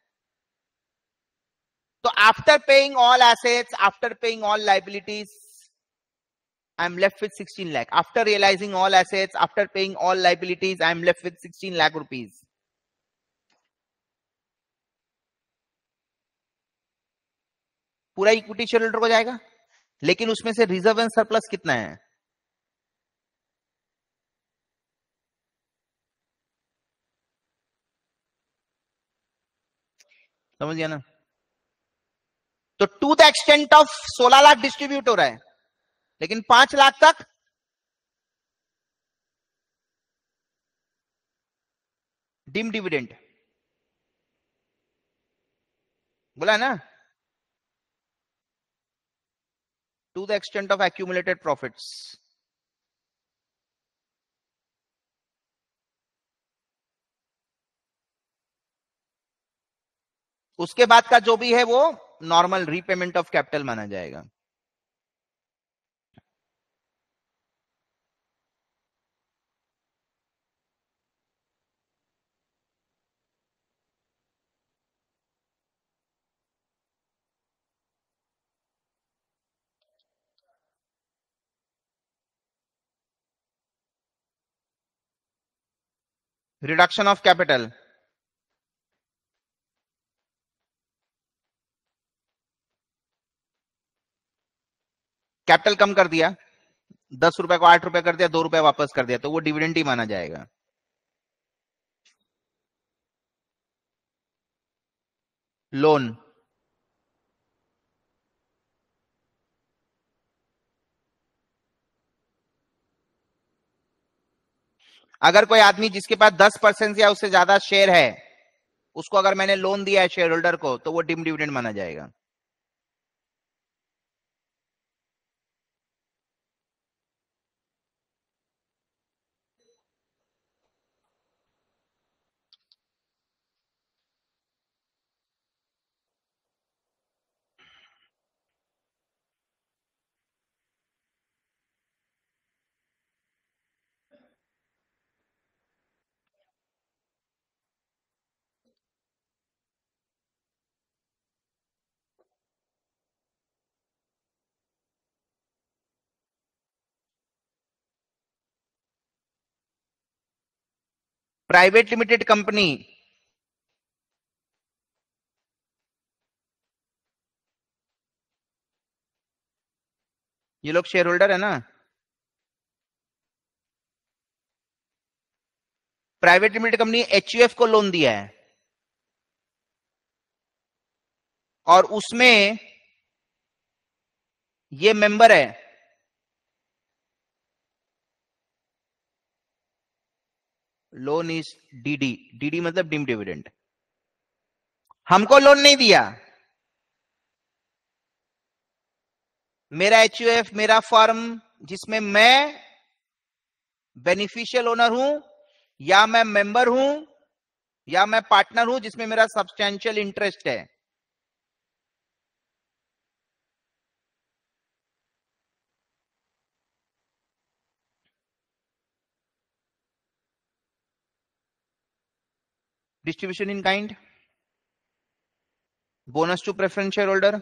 Speaker 1: तो after paying all assets, after paying all liabilities, I am left with sixteen lakh. After realizing all assets, after paying all liabilities, I am left with sixteen lakh rupees. पूरा इक्विटी शेयर होल्डर को जाएगा, लेकिन उसमें से रिजर्व एंड सरप्लस कितना है, समझ गया ना। तो टू द एक्सटेंट ऑफ सोलह लाख डिस्ट्रीब्यूट हो रहा है, लेकिन पांच लाख तक डिम डिविडेंड बोला ना, to the extent of accumulated profits. उसके बाद का जो भी है वो नॉर्मल रीपेमेंट ऑफ कैपिटल माना जाएगा। रिडक्शन ऑफ कैपिटल, कैपिटल कम कर दिया, दस रुपए को आठ रुपए कर दिया, दो रुपए वापस कर दिया, तो वो डिविडेंड ही माना जाएगा। लोन, अगर कोई आदमी जिसके पास दस परसेंट या उससे ज्यादा शेयर है, उसको अगर मैंने लोन दिया है शेयर होल्डर को, तो वो डिम डिविडेंड माना जाएगा। प्राइवेट लिमिटेड कंपनी, ये लोग शेयर होल्डर है ना, प्राइवेट लिमिटेड कंपनी एचयूएफ को लोन दिया है और उसमें ये मेंबर है, लोन इज डीडी, डीडी मतलब डिम डिविडेंड। हमको लोन नहीं दिया, मेरा एचयूएफ, मेरा फर्म जिसमें मैं बेनिफिशियल ओनर हूं, या मैं मेंबर हूं, या मैं पार्टनर हूं जिसमें मेरा सब्सटैंशियल इंटरेस्ट है, distribution in kind, bonus to preference share holder,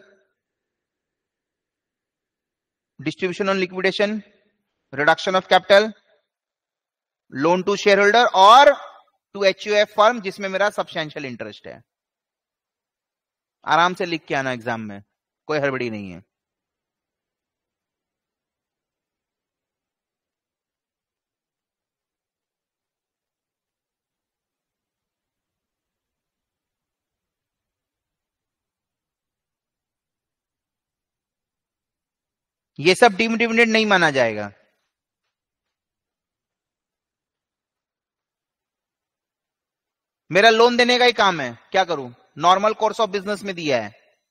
Speaker 1: distribution on liquidation, reduction of capital, loan to share holder और टू एचयूएफ फर्म जिसमें मेरा सब्सटैंशियल इंटरेस्ट है। आराम से लिख के आना एग्जाम में, कोई हड़बड़ी नहीं है। ये सब डीम डिविडेंड नहीं माना जाएगा। मेरा लोन देने का ही काम है, क्या करूं, नॉर्मल कोर्स ऑफ बिजनेस में दिया है।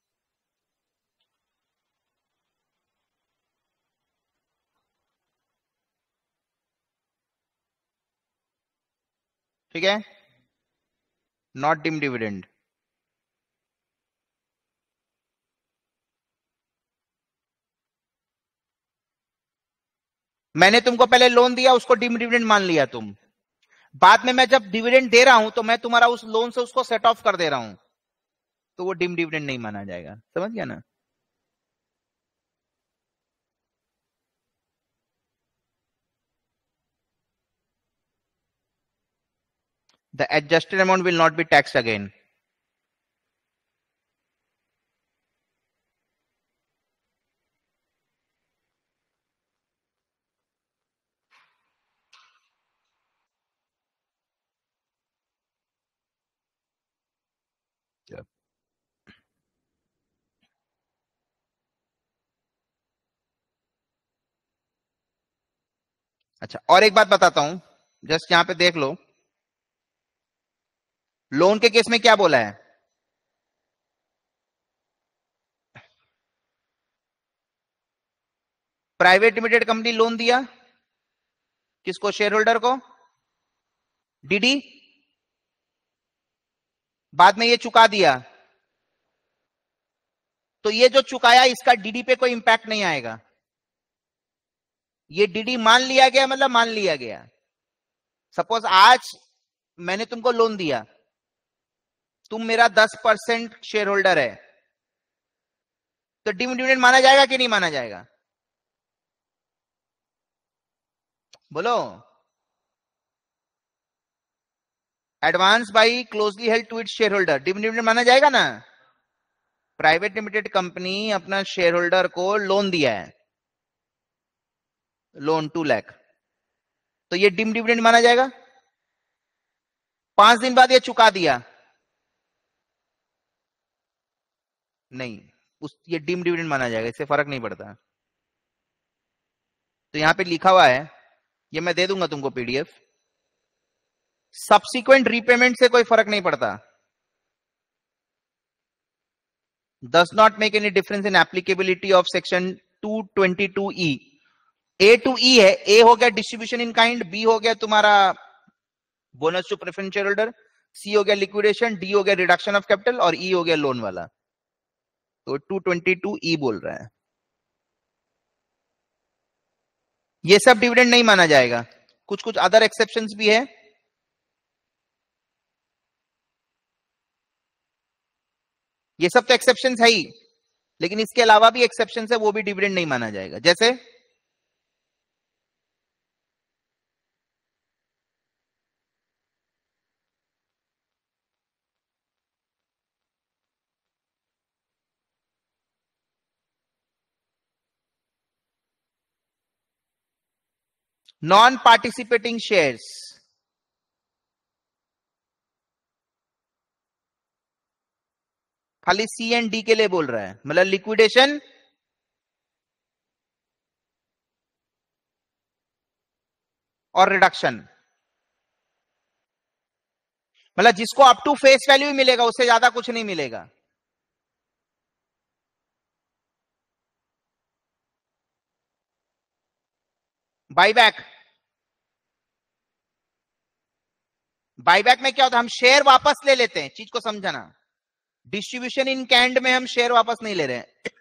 Speaker 1: ठीक है, नॉट डीम डिविडेंड। मैंने तुमको पहले लोन दिया, उसको डीम डिविडेंड मान लिया तुम, बाद में मैं जब डिविडेंड दे रहा हूं तो मैं तुम्हारा उस लोन से उसको सेट ऑफ कर दे रहा हूं, तो वो डीम डिविडेंड नहीं माना जाएगा। समझ गया ना? The adjusted amount will not be taxed again. Yeah. अच्छा, और एक बात बताता हूं, जस्ट यहां पे देख लो, लोन के केस में क्या बोला है, प्राइवेट लिमिटेड कंपनी लोन दिया किसको, शेयर होल्डर को, डीडी, बाद में ये चुका दिया, तो ये जो चुकाया इसका डीडी पे कोई इंपैक्ट नहीं आएगा। ये डीडी मान लिया गया, मतलब मान लिया गया। सपोज आज मैंने तुमको लोन दिया, तुम मेरा दस परसेंट शेयर होल्डर है, तो डिम डिविडेंड माना जाएगा कि नहीं माना जाएगा, बोलो। Advance by closely held to its share holder, dividend माना जाएगा ना। प्राइवेट लिमिटेड कंपनी अपना शेयर होल्डर को लोन दिया है, लोन टू लाख, तो ये डिम डिविडेंड माना जाएगा। पांच दिन बाद ये चुका दिया, नहीं, उस ये डिम डिविडेंड माना जाएगा, इससे फर्क नहीं पड़ता। तो यहां पे लिखा हुआ है, ये मैं दे दूंगा तुमको पीडीएफ, सब्सिक्वेंट रीपेमेंट से कोई फर्क नहीं पड़ता। does not make any difference in applicability of section two twenty two E. A two E है, ए हो गया डिस्ट्रीब्यूशन इन काइंड, बी हो गया तुम्हारा bonus to preference share holder, C हो गया लिक्विडेशन, डी हो गया रिडक्शन ऑफ कैपिटल, और ई हो गया लोन वाला। तो टू ट्वेंटी टू ई बोल रहा है, ये सब डिविडेंड नहीं माना जाएगा। कुछ कुछ अदर एक्सेप्शंस भी है, ये सब तो एक्सेप्शंस है ही, लेकिन इसके अलावा भी एक्सेप्शंस है, वो भी डिविडेंड नहीं माना जाएगा। जैसे नॉन पार्टिसिपेटिंग शेयर्स, खाली सी एंड डी के लिए बोल रहा है, मतलब लिक्विडेशन और रिडक्शन, मतलब जिसको अप टू फेस वैल्यू ही मिलेगा, उससे ज्यादा कुछ नहीं मिलेगा। बाईबैक, बाईबैक में क्या होता है, हम शेयर वापस ले लेते हैं, चीज को समझना। डिस्ट्रीब्यूशन इन कैंड में हम शेयर वापस नहीं ले रहे हैं,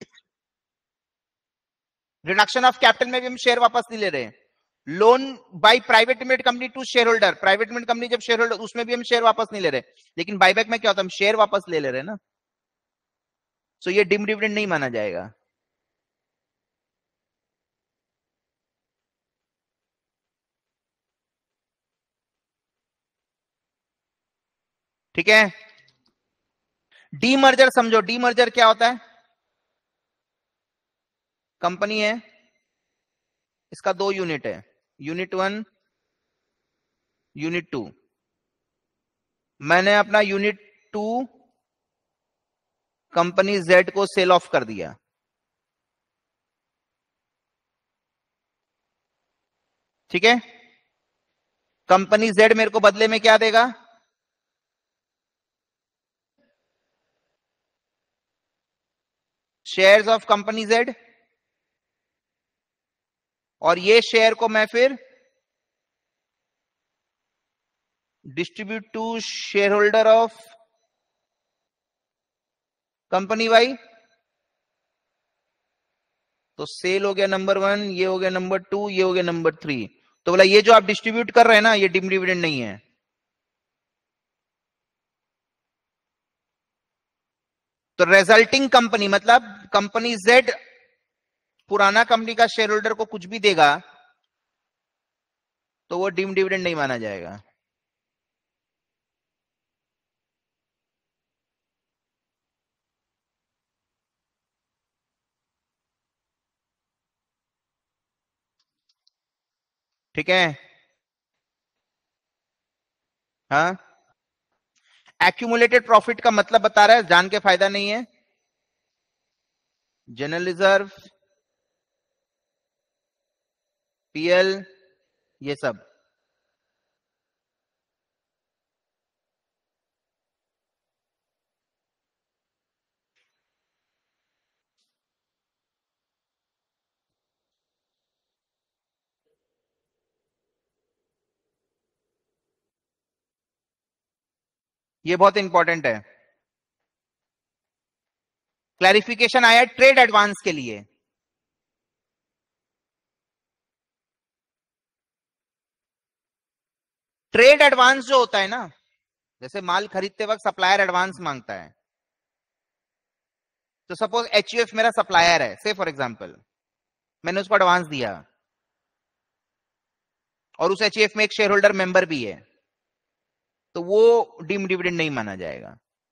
Speaker 1: रिडक्शन ऑफ कैपिटल में भी हम शेयर वापस नहीं ले रहे हैं। Loan by private limited company to share holder, private limited company जब शेयर होल्डर, उसमें भी हम शेयर वापस नहीं ले रहे, लेकिन बाईबैक में क्या होता है, हम शेयर वापस ले ले रहे हैं ना, सो ये डिम डिविडेंड नहीं माना जाएगा। ठीक है, डीमर्जर समझो, डीमर्जर क्या होता है, कंपनी है, इसका दो यूनिट है, यूनिट वन, यूनिट टू, मैंने अपना यूनिट टू कंपनी जेड को सेल ऑफ कर दिया, ठीक है, कंपनी जेड मेरे को बदले में क्या देगा, शेयर्स ऑफ कंपनी जेड, और ये शेयर को मैं फिर distribute to share holder of company Y. तो सेल हो गया नंबर वन, ये हो गया नंबर टू, ये हो गया नंबर थ्री। तो बोला ये जो आप डिस्ट्रीब्यूट कर रहे हैं ना, ये डिम डिविडेंड नहीं है। तो रिजल्टिंग कंपनी मतलब कंपनी जेड पुराना कंपनी का शेयर होल्डर को कुछ भी देगा तो वो डिम डिविडेंड नहीं माना जाएगा। ठीक है, हाँ, एक्यूमुलेटेड प्रॉफिट का मतलब बता रहा है, जान के फायदा नहीं है। जनरल रिजर्व, पीएल, ये सब ये बहुत इंपॉर्टेंट है। क्लैरिफिकेशन आया ट्रेड एडवांस के लिए। ट्रेड एडवांस जो होता है ना, जैसे माल खरीदते वक्त सप्लायर एडवांस मांगता है, तो सपोज एचयूएफ मेरा सप्लायर है, से फॉर एग्जांपल मैंने उसको एडवांस दिया और उस एचयूएफ में एक शेयर होल्डर मेंबर भी है, तो वो डीम डिविडेंड नहीं माना जाएगा।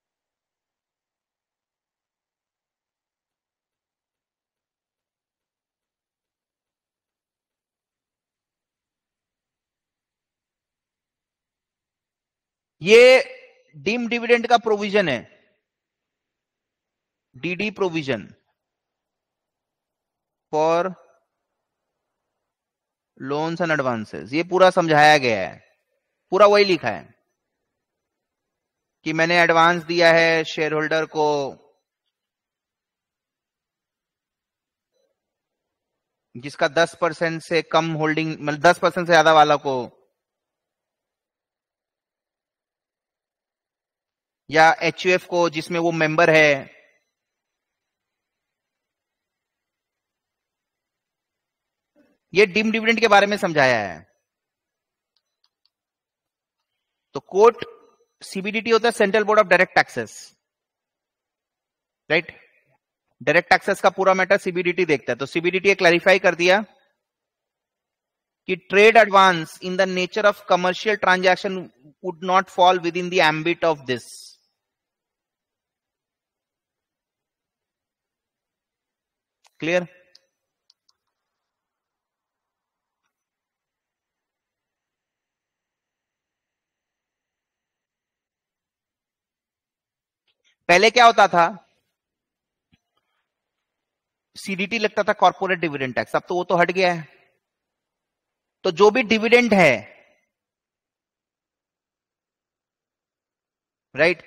Speaker 1: ये डीम डिविडेंड का प्रोविजन है, DD provision for loans and advances, ये पूरा समझाया गया है, पूरा वही लिखा है कि मैंने एडवांस दिया है शेयर होल्डर को, जिसका दस परसेंट से कम होल्डिंग, मतलब दस परसेंट से ज्यादा वाला को, या एचयूएफ को जिसमें वो मेंबर है, ये डीम डिविडेंड के बारे में समझाया है। तो कोर्ट सीबीडीटी होता है central board of direct taxes, right. Direct taxes का पूरा मैटर सीबीडीटी देखता है। तो सीबीडीटी क्लैरिफाई कर दिया कि trade advance in the nature of commercial transaction would not fall within the ambit of this. Clear? पहले क्या होता था, सीडीटी लगता था कॉर्पोरेट डिविडेंड टैक्स, अब तो वो तो हट गया है। तो जो भी डिविडेंड है, राइट,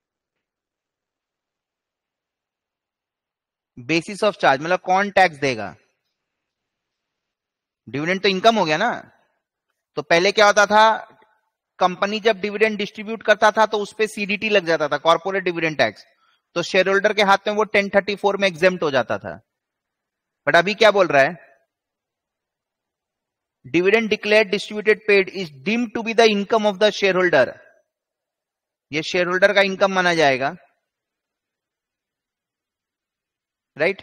Speaker 1: बेसिस ऑफ चार्ज, मतलब कौन टैक्स देगा? डिविडेंड तो इनकम हो गया ना। तो पहले क्या होता था, कंपनी जब डिविडेंड डिस्ट्रीब्यूट करता था तो उस पे सीडीटी लग जाता था, कॉर्पोरेट डिविडेंड टैक्स, तो शेयर होल्डर के हाथ में वो टेन थर्टी फोर में एग्जेम्प्ट हो जाता था। बट अभी क्या बोल रहा है, dividend declared distributed paid is deemed to be the income of the share holder, ये शेयर होल्डर का इनकम माना जाएगा, राइट।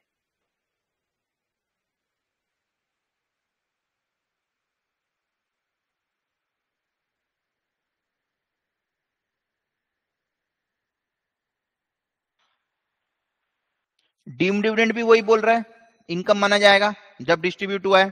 Speaker 1: डीम डिविडेंड भी वही बोल रहा है, इनकम माना जाएगा जब डिस्ट्रीब्यूट हुआ है।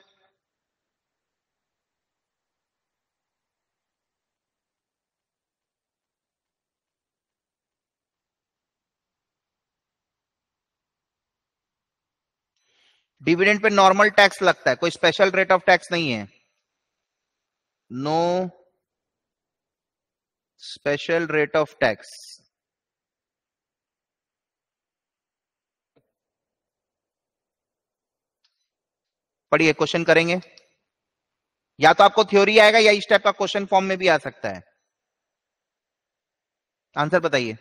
Speaker 1: डिविडेंड पे नॉर्मल टैक्स लगता है, कोई स्पेशल रेट ऑफ टैक्स नहीं है, no special rate of tax. पढ़िए, क्वेश्चन करेंगे, या तो आपको थ्योरी आएगा या इस टाइप का क्वेश्चन फॉर्म में भी आ सकता है। आंसर बताइए।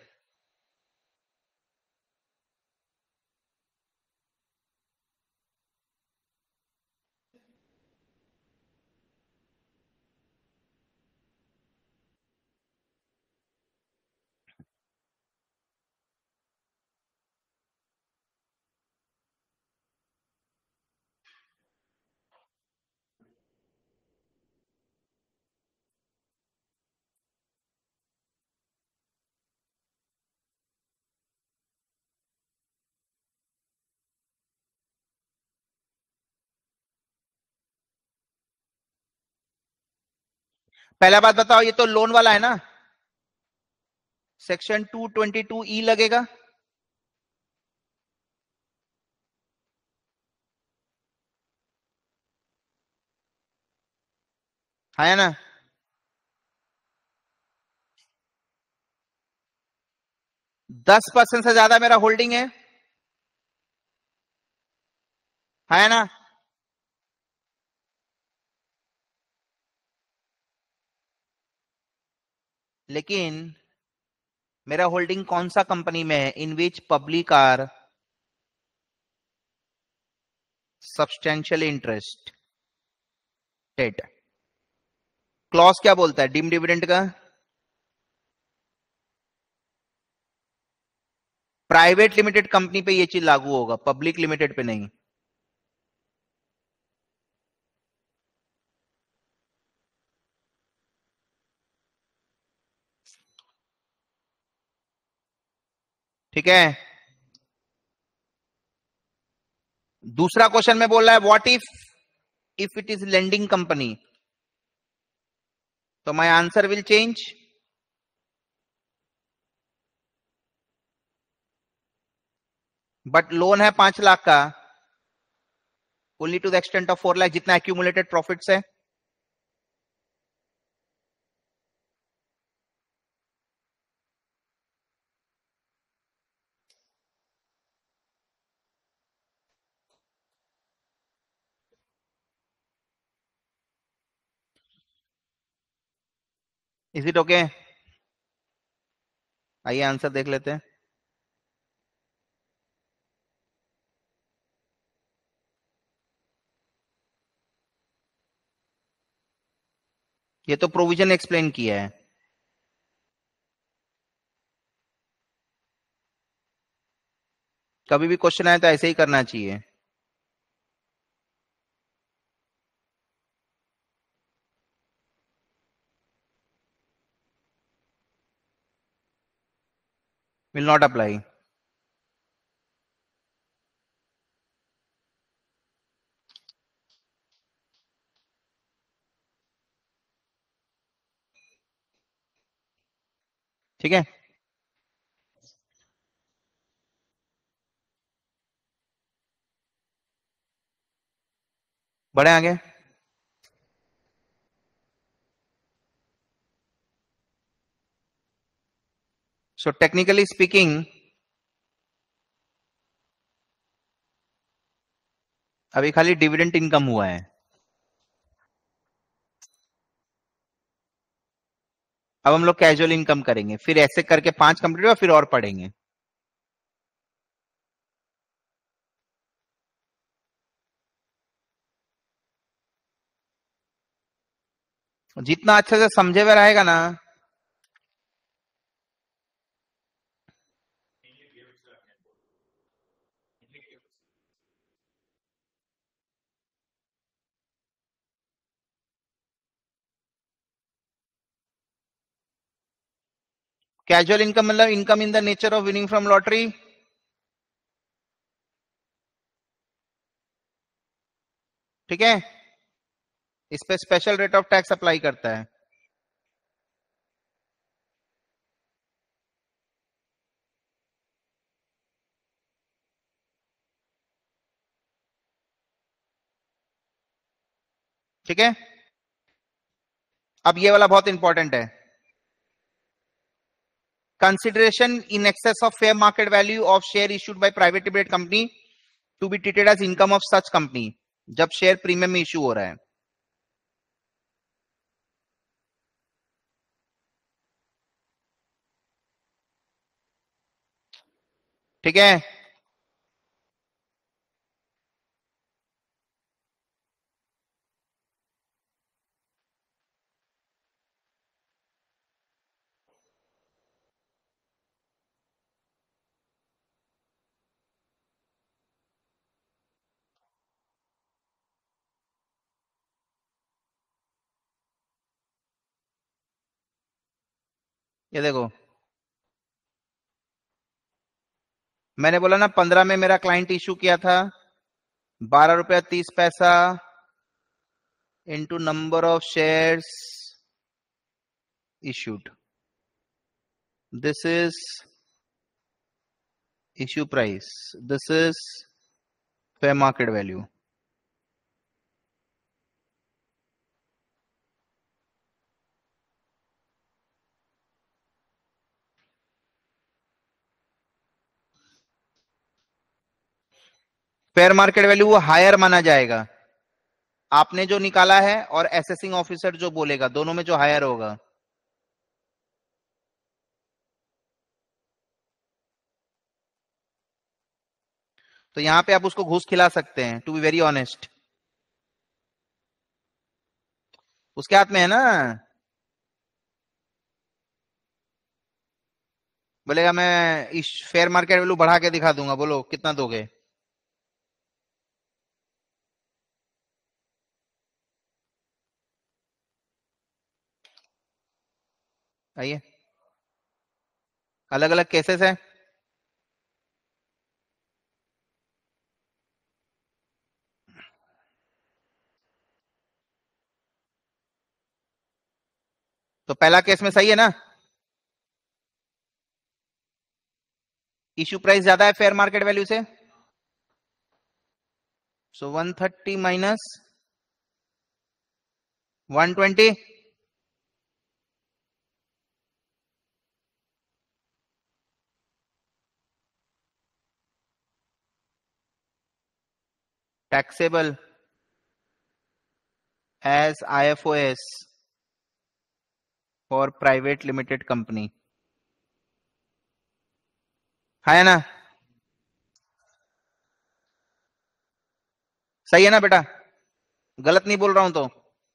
Speaker 1: पहला बात बताओ, ये तो लोन वाला है ना, section two twenty two E लगेगा, है ना। दस परसेंट से ज्यादा मेरा होल्डिंग है है ना। लेकिन मेरा होल्डिंग कौन सा कंपनी में है, in which public are substantial interested. Clause क्या बोलता है डीम डिविडेंड का, प्राइवेट लिमिटेड कंपनी पे ये चीज लागू होगा, पब्लिक लिमिटेड पे नहीं। ठीक है। दूसरा क्वेश्चन में बोल रहा है what if if it is lending company, तो my answer will change. But loan है पांच लाख का, only to the extent of four lakh, जितना एक्यूमुलेटेड प्रॉफिट्स है। Is it okay? आइए आंसर देख लेते हैं। ये तो प्रोविजन एक्सप्लेन किया है। कभी भी क्वेश्चन आए तो ऐसे ही करना चाहिए। Will not apply. ठीक है, बढ़े आगे। सो टेक्निकली स्पीकिंग अभी खाली डिविडेंड इनकम हुआ है। अब हम लोग कैजुअल इनकम करेंगे, फिर ऐसे करके पांच कंप्लीट हुआ, फिर और पढ़ेंगे। जितना अच्छे से समझे हुए रहेगा ना, कैजुअल इनकम मतलब income in the nature of winning from lottery. ठीक है, इस पे special rate of tax apply करता है। ठीक है, अब ये वाला बहुत इंपॉर्टेंट है। Consideration in excess of fair market value of share issued by private limited company to be treated as income of such company, जब शेयर प्रीमियम में इश्यू हो रहा है। ठीक है, ये देखो, मैंने बोला ना पंद्रह में मेरा क्लाइंट इश्यू किया था, बारह रुपया तीस पैसा into number of shares issued, this is issue price, this is fair market value. Fair market value वो हायर माना जाएगा, आपने जो निकाला है और एसेसिंग ऑफिसर जो बोलेगा, दोनों में जो हायर होगा। तो यहां पे आप उसको घूस खिला सकते हैं, टू बी वेरी ऑनेस्ट। उसके हाथ में है ना, बोलेगा मैं इस फेयर मार्केट वैल्यू बढ़ा के दिखा दूंगा, बोलो कितना दोगे। आइए, अलग अलग केसेस है। तो पहला केस में सही है ना, इश्यू प्राइस ज्यादा है फेयर मार्केट वैल्यू से, so one thirty minus one twenty, taxable as I F O S for private limited company, है ना? सही है ना बेटा, गलत नहीं बोल रहा हूं तो?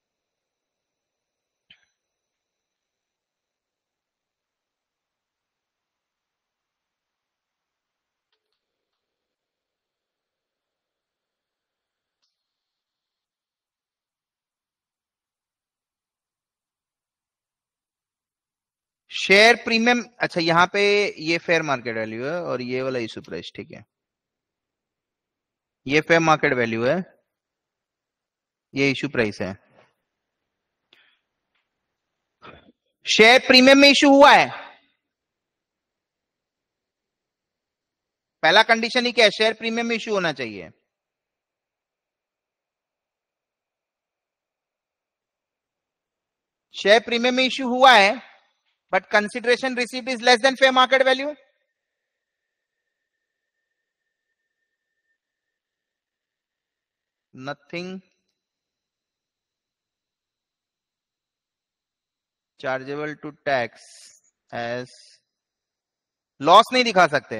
Speaker 1: शेयर प्रीमियम, अच्छा यहां पे ये फेयर मार्केट वैल्यू है और ये वाला इशू प्राइस, ठीक है, ये फेयर मार्केट वैल्यू है, ये इशू प्राइस है। शेयर प्रीमियम में इशू हुआ है, पहला कंडीशन ही क्या है, शेयर प्रीमियम में इशू होना चाहिए। शेयर प्रीमियम में इशू हुआ है, but consideration received is less than fair market value. Nothing chargeable to tax as, loss नहीं दिखा सकते।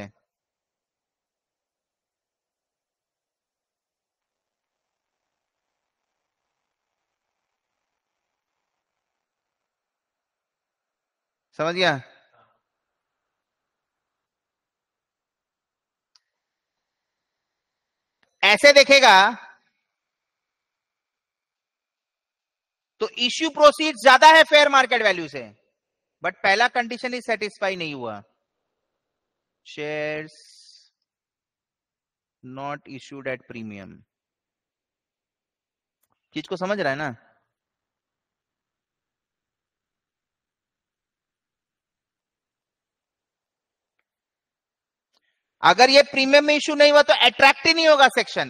Speaker 1: समझ गया? ऐसे देखेगा तो इश्यू प्रोसीड ज्यादा है फेयर मार्केट वैल्यू से, बट पहला कंडीशन ही सेटिस्फाई नहीं हुआ, shares not issued at premium. चीज को समझ रहा है ना? अगर ये प्रीमियम में इश्यू नहीं हुआ तो अट्रैक्ट ही नहीं होगा सेक्शन।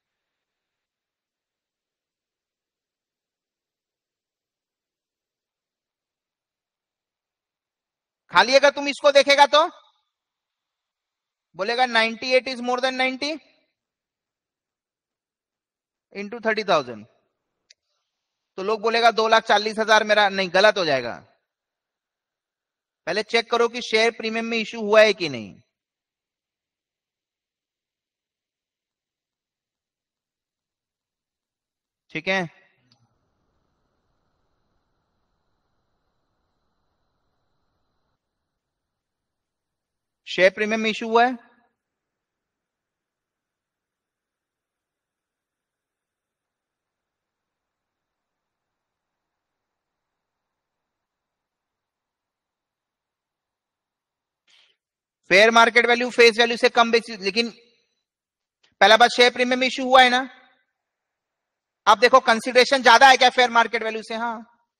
Speaker 1: खाली अगर तुम इसको देखेगा तो बोलेगा ninety eight is more than ninety into thirty thousand, तो लोग बोलेगा दो लाख चालीस हजार मेरा, नहीं, गलत हो जाएगा। पहले चेक करो कि शेयर प्रीमियम में इश्यू हुआ है कि नहीं। ठीक है, शेयर प्रीमियम में इश्यू हुआ है, fair market value face value से कम बेसिस, लेकिन पहला बात शेयर प्रीमियम में इश्यू हुआ है ना। अब देखो कंसिडरेशन ज्यादा है क्या फेयर मार्केट वैल्यू से? हाँ,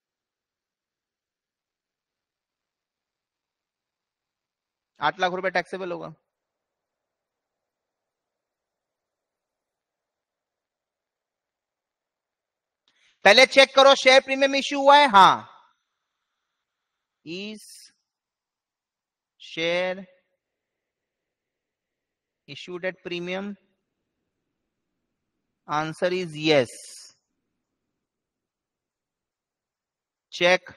Speaker 1: आठ लाख रुपए टैक्सेबल होगा। पहले चेक करो शेयर प्रीमियम इश्यू हुआ है, हाँ, is share issued at premium, answer is yes, check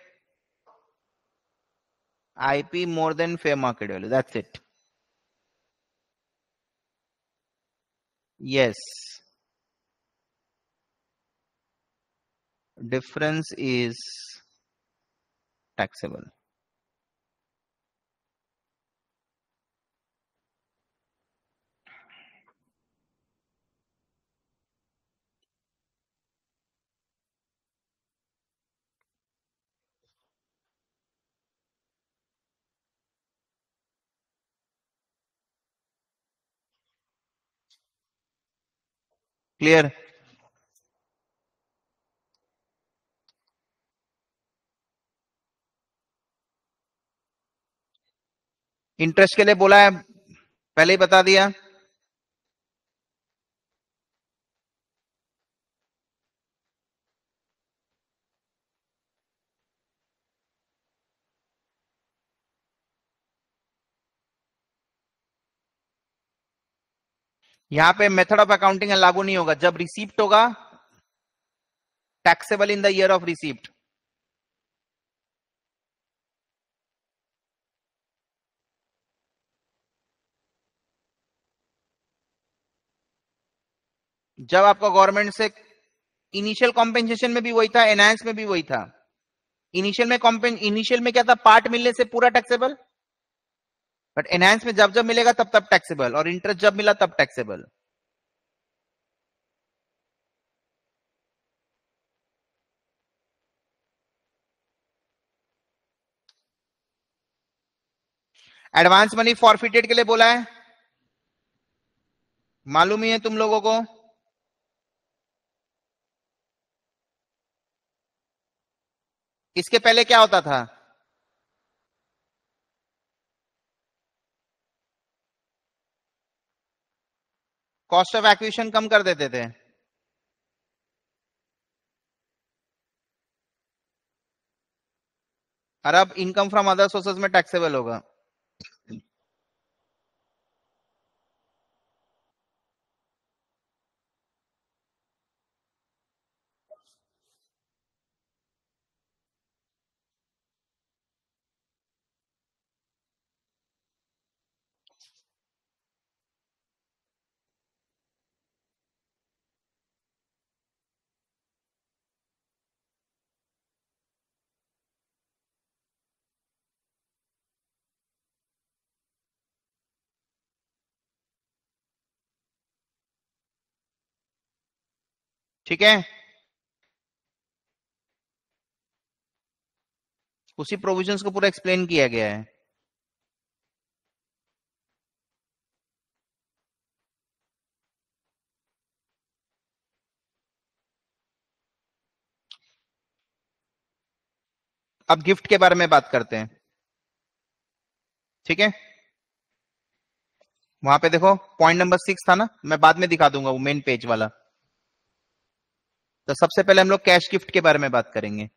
Speaker 1: I P more than fair market value, that's it. Yes, difference is taxable. Clear? Interest के लिए बोला है, पहले ही बता दिया। यहां पे मेथड ऑफ अकाउंटिंग लागू नहीं होगा। जब रिसीप्ट होगा, taxable in the year of receipt. जब आपका गवर्नमेंट से इनिशियल कॉम्पेंसेशन में भी वही था, एनहांस में भी वही था। इनिशियल में कॉम्पें इनिशियल में क्या था, पार्ट मिलने से पूरा टैक्सेबल, बट एनहांस में जब जब मिलेगा तब तब टैक्सेबल, और इंटरेस्ट जब मिला तब टैक्सेबल। एडवांस मनी फॉरफिटेड के लिए बोला है, मालूम ही है तुम लोगों को। इसके पहले क्या होता था, कॉस्ट ऑफ एक्विजिशन कम कर देते थे। और अब इनकम फ्रॉम अदर सोर्सेज में टैक्सेबल होगा। ठीक है, उसी प्रोविजंस को पूरा एक्सप्लेन किया गया है। अब गिफ्ट के बारे में बात करते हैं। ठीक है, वहां पे देखो पॉइंट नंबर सिक्स था ना, मैं बाद में दिखा दूंगा वो मेन पेज वाला। तो सबसे पहले हम लोग कैश गिफ्ट के बारे में बात करेंगे।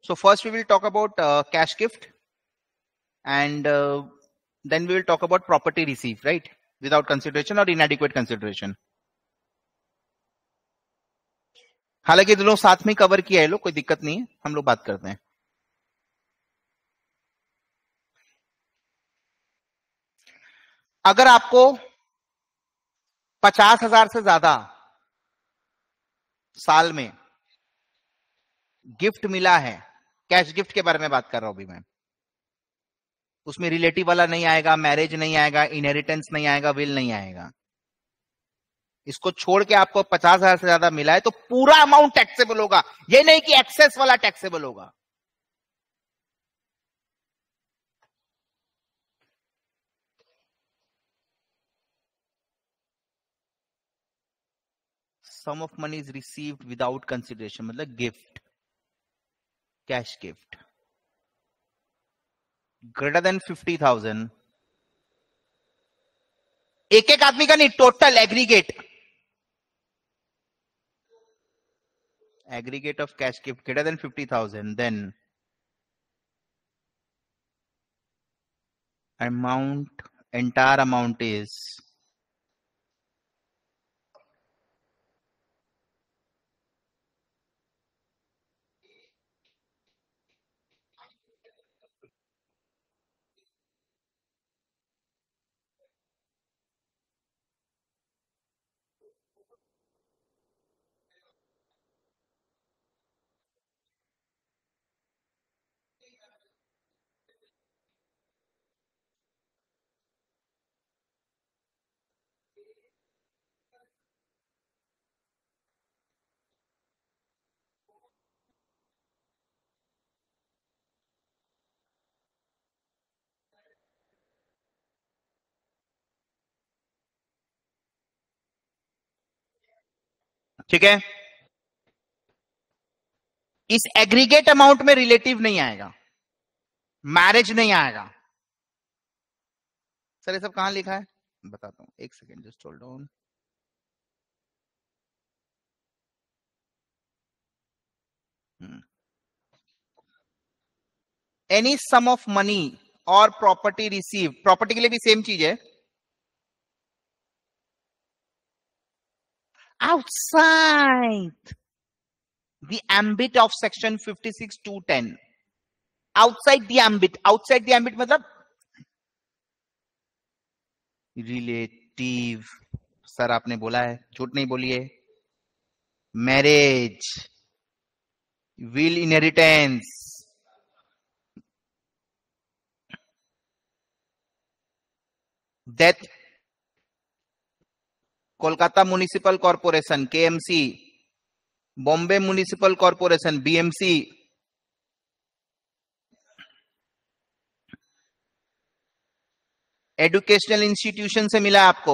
Speaker 1: So first we will talk about uh, cash gift, and uh, then we will talk about property received, right? Without consideration or inadequate consideration. हालांकि दोनों साथ में कवर किया है लोग, कोई दिक्कत नहीं है, हम लोग बात करते हैं. अगर आपको पचास हजार से ज्यादा साल में गिफ्ट मिला है, कैश गिफ्ट के बारे में बात कर रहा हूं अभी मैं, उसमें रिलेटिव वाला नहीं आएगा, मैरिज नहीं आएगा, इनहेरिटेंस नहीं आएगा, विल नहीं आएगा. इसको छोड़ के आपको पचास हजार से ज्यादा मिला है तो पूरा अमाउंट टैक्सेबल होगा, ये नहीं कि एक्सेस वाला टैक्सेबल होगा. Sum of money is received without consideration, मतलब gift, cash gift greater than fifty thousand. एक एक आदमी का नहीं, total aggregate aggregate of cash gift greater than fifty thousand, then amount, entire amount is ठीक है. इस एग्रीगेट अमाउंट में रिलेटिव नहीं आएगा, मैरिज नहीं आएगा. सर ये सब कहां लिखा है बताता हूं, एक second, just hold on. Any sum of money और प्रॉपर्टी रिसीव, प्रॉपर्टी के लिए भी सेम चीज है. Outside the ambit of section fifty-six two ten, outside the ambit, outside the ambit मतलब रिलेटिव. सर आपने बोला है, झूठ नहीं बोलिए. Marriage, will, inheritance, death, Kolkata municipal corporation KMC, Bombay municipal corporation BMC, educational institution से मिला आपको,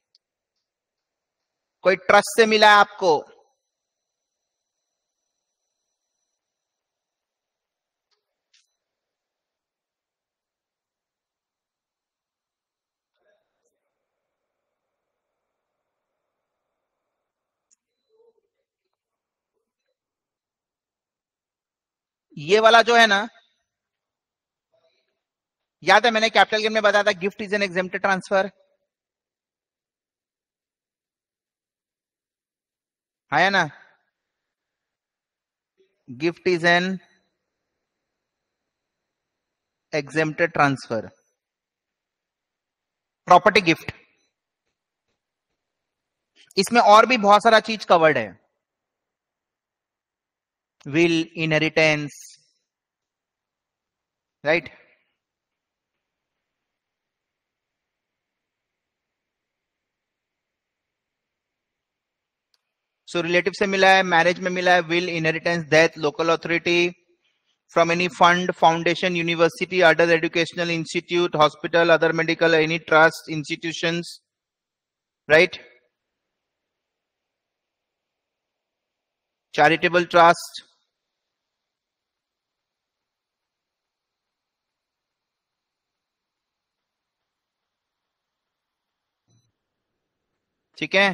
Speaker 1: कोई ट्रस्ट से मिला आपको, ये वाला जो है ना, याद है मैंने कैपिटल गेन में बताया था gift is an exempted transfer, है ना. Gift is an exempted transfer. Property gift, इसमें और भी बहुत सारा चीज कवर्ड है, will, inheritance, right. So relative से मिला है, मैरिज में मिला है, will, inheritance, death, local authority, from any fund, foundation, university, other educational institute, hospital, other medical, any trust, institutions, right. Charitable trust, ठीक है.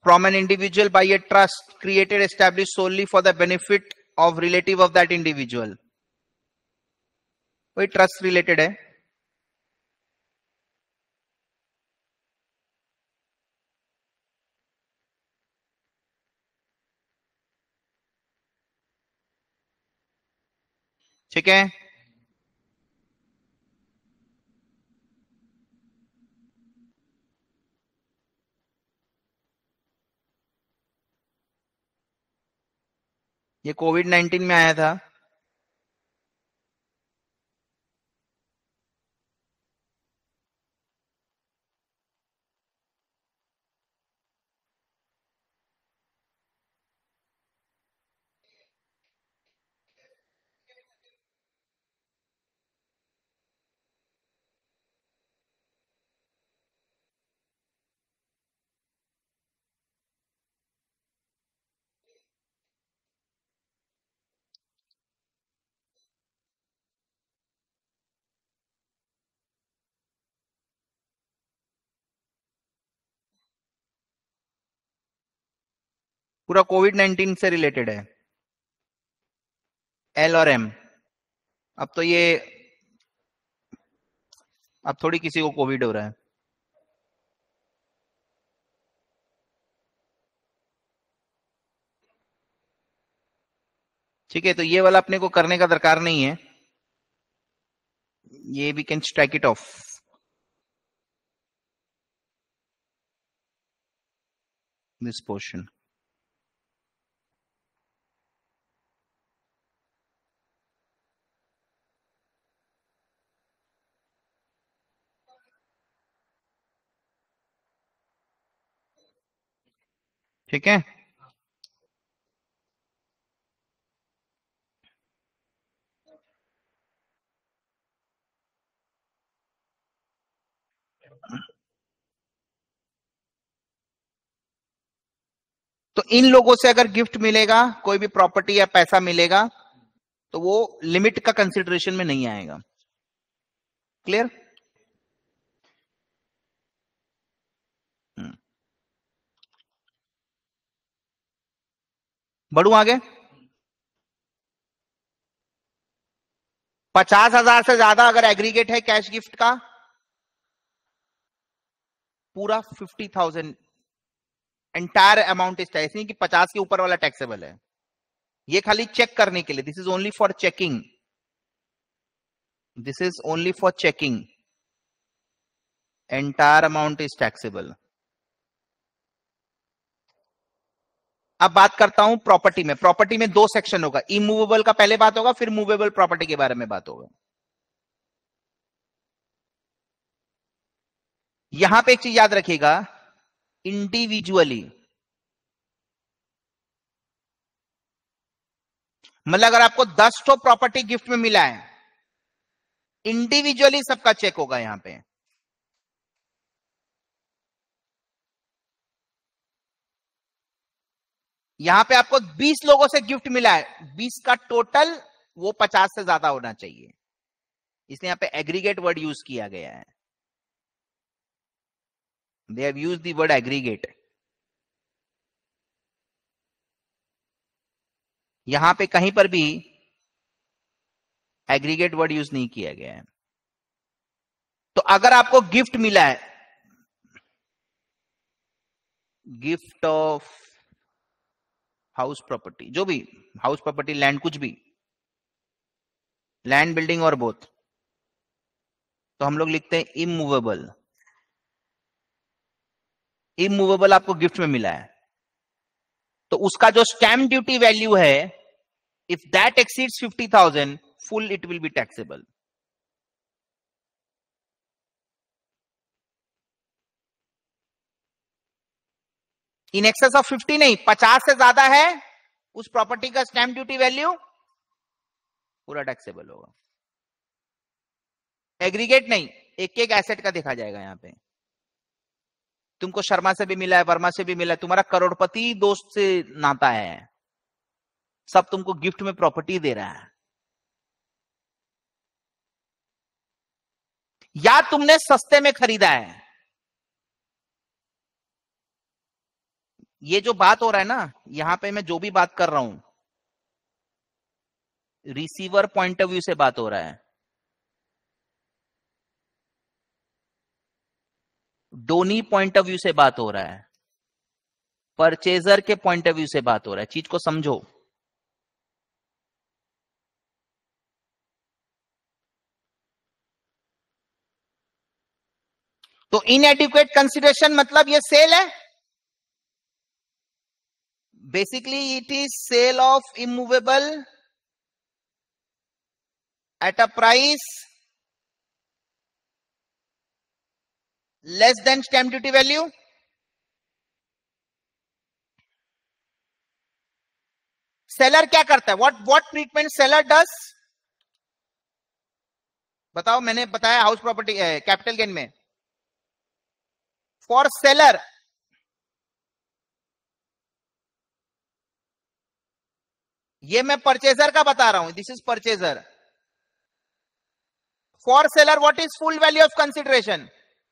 Speaker 1: from an individual by a trust created established solely for the benefit of relative of that individual. कोई ट्रस्ट रिलेटेड है, ठीक है। ये कोविड नाइनटीन में आया था। पूरा कोविड नाइनटीन से रिलेटेड है, एल और एम। अब तो ये अब थोड़ी किसी को कोविड हो रहा है। ठीक है, तो ये वाला अपने को करने का दरकार नहीं है, ये we can strike it off. This portion ठीक है। तो इन लोगों से अगर गिफ्ट मिलेगा, कोई भी प्रॉपर्टी या पैसा मिलेगा, तो वो लिमिट का कंसिडरेशन में नहीं आएगा। क्लियर? बढ़ू आगे। पचास हजार से ज्यादा अगर एग्रीगेट है कैश गिफ्ट का, पूरा fifty thousand entire amount is tax, नहीं कि पचास के ऊपर वाला टैक्सेबल है। ये खाली चेक करने के लिए, this is only for checking, this is only for checking, entire amount is taxable. अब बात करता हूं प्रॉपर्टी में। प्रॉपर्टी में दो सेक्शन होगा, इमूवेबल का पहले बात होगा, फिर मूवेबल प्रॉपर्टी के बारे में बात होगा। यहां पे एक चीज याद रखिएगा, इंडिविजुअली, मतलब अगर आपको दस ठो प्रॉपर्टी गिफ्ट में मिला है, इंडिविजुअली सबका चेक होगा। यहां पे यहां पे आपको बीस लोगों से गिफ्ट मिला है, बीस का टोटल वो पचास से ज्यादा होना चाहिए, इसलिए यहां पे एग्रीगेट वर्ड यूज किया गया है। They have used the word aggregate. यहां पे कहीं पर भी एग्रीगेट वर्ड यूज नहीं किया गया है। तो अगर आपको गिफ्ट मिला है, गिफ्ट ऑफ हाउस प्रॉपर्टी, जो भी हाउस प्रॉपर्टी, लैंड, कुछ भी, लैंड, बिल्डिंग और बोथ, तो हम लोग लिखते हैं इमूवेबल। इमूवेबल आपको गिफ्ट में मिला है, तो उसका जो स्टैम्प ड्यूटी वैल्यू है, if that exceeds fifty thousand, full it will be taxable. In excess of fifty नहीं, पचास से ज्यादा है, उस प्रॉपर्टी का स्टैम्प ड्यूटी वैल्यू पूरा टैक्सेबल होगा। एग्रीगेट नहीं, एक एक एसेट का देखा जाएगा। यहां पे तुमको शर्मा से भी मिला है, वर्मा से भी मिला है, तुम्हारा करोड़पति दोस्त से नाता है, सब तुमको गिफ्ट में प्रॉपर्टी दे रहा है, या तुमने सस्ते में खरीदा है। ये जो बात हो रहा है ना, यहां पे मैं जो भी बात कर रहा हूं, रिसीवर पॉइंट ऑफ व्यू से बात हो रहा है, डोनी पॉइंट ऑफ व्यू से बात हो रहा है, परचेजर के पॉइंट ऑफ व्यू से बात हो रहा है। चीज को समझो। तो इनएडिक्वेट कंसिडरेशन मतलब ये सेल है। Basically it is sale of immovable at a price less than stamp duty value. Seller क्या करता है? What what treatment seller does? बताओ। मैंने बताया हाउस प्रॉपर्टी कैपिटल गेन में, फॉर सेलर ये मैं परचेजर का बता रहा हूं, this is purchaser. For seller what is full value of consideration?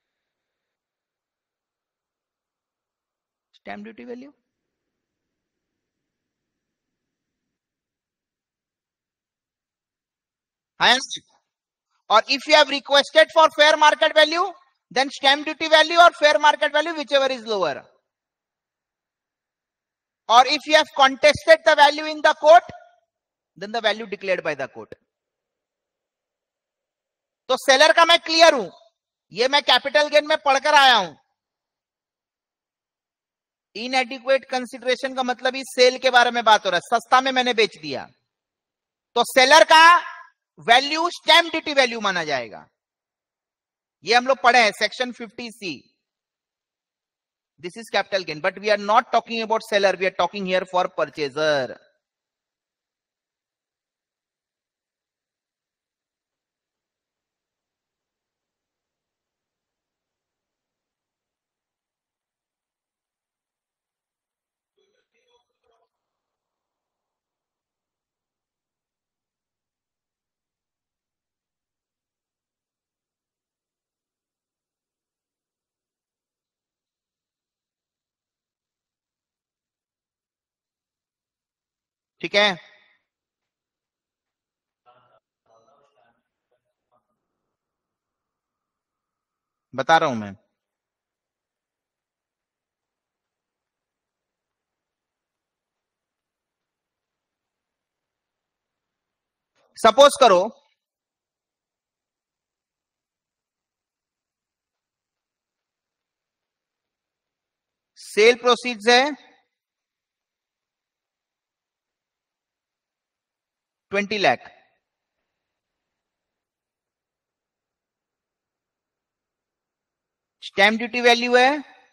Speaker 1: Stamp duty value. और if you have requested for fair market value, then stamp duty value or fair market value, whichever is lower. Or if you have contested the value in the court, then the value declared by the court. तो सेलर का मैं क्लियर हूं, ये मैं कैपिटल गेन में पढ़कर आया हूं। इनएडिक्वेट कंसिडरेशन का मतलब ही सेल के बारे में बात हो रहा है, सस्ता में मैंने बेच दिया, तो सेलर का वैल्यू स्टैम्प ड्यूटी वैल्यू माना जाएगा। ये हम लोग पढ़े हैं section fifty C. This is capital gain, but we are not talking about seller. We are talking here for purchaser. ठीक है, बता रहा हूं मैं। सपोज करो सेल प्रोसीड्स है twenty lakh, stamp duty value है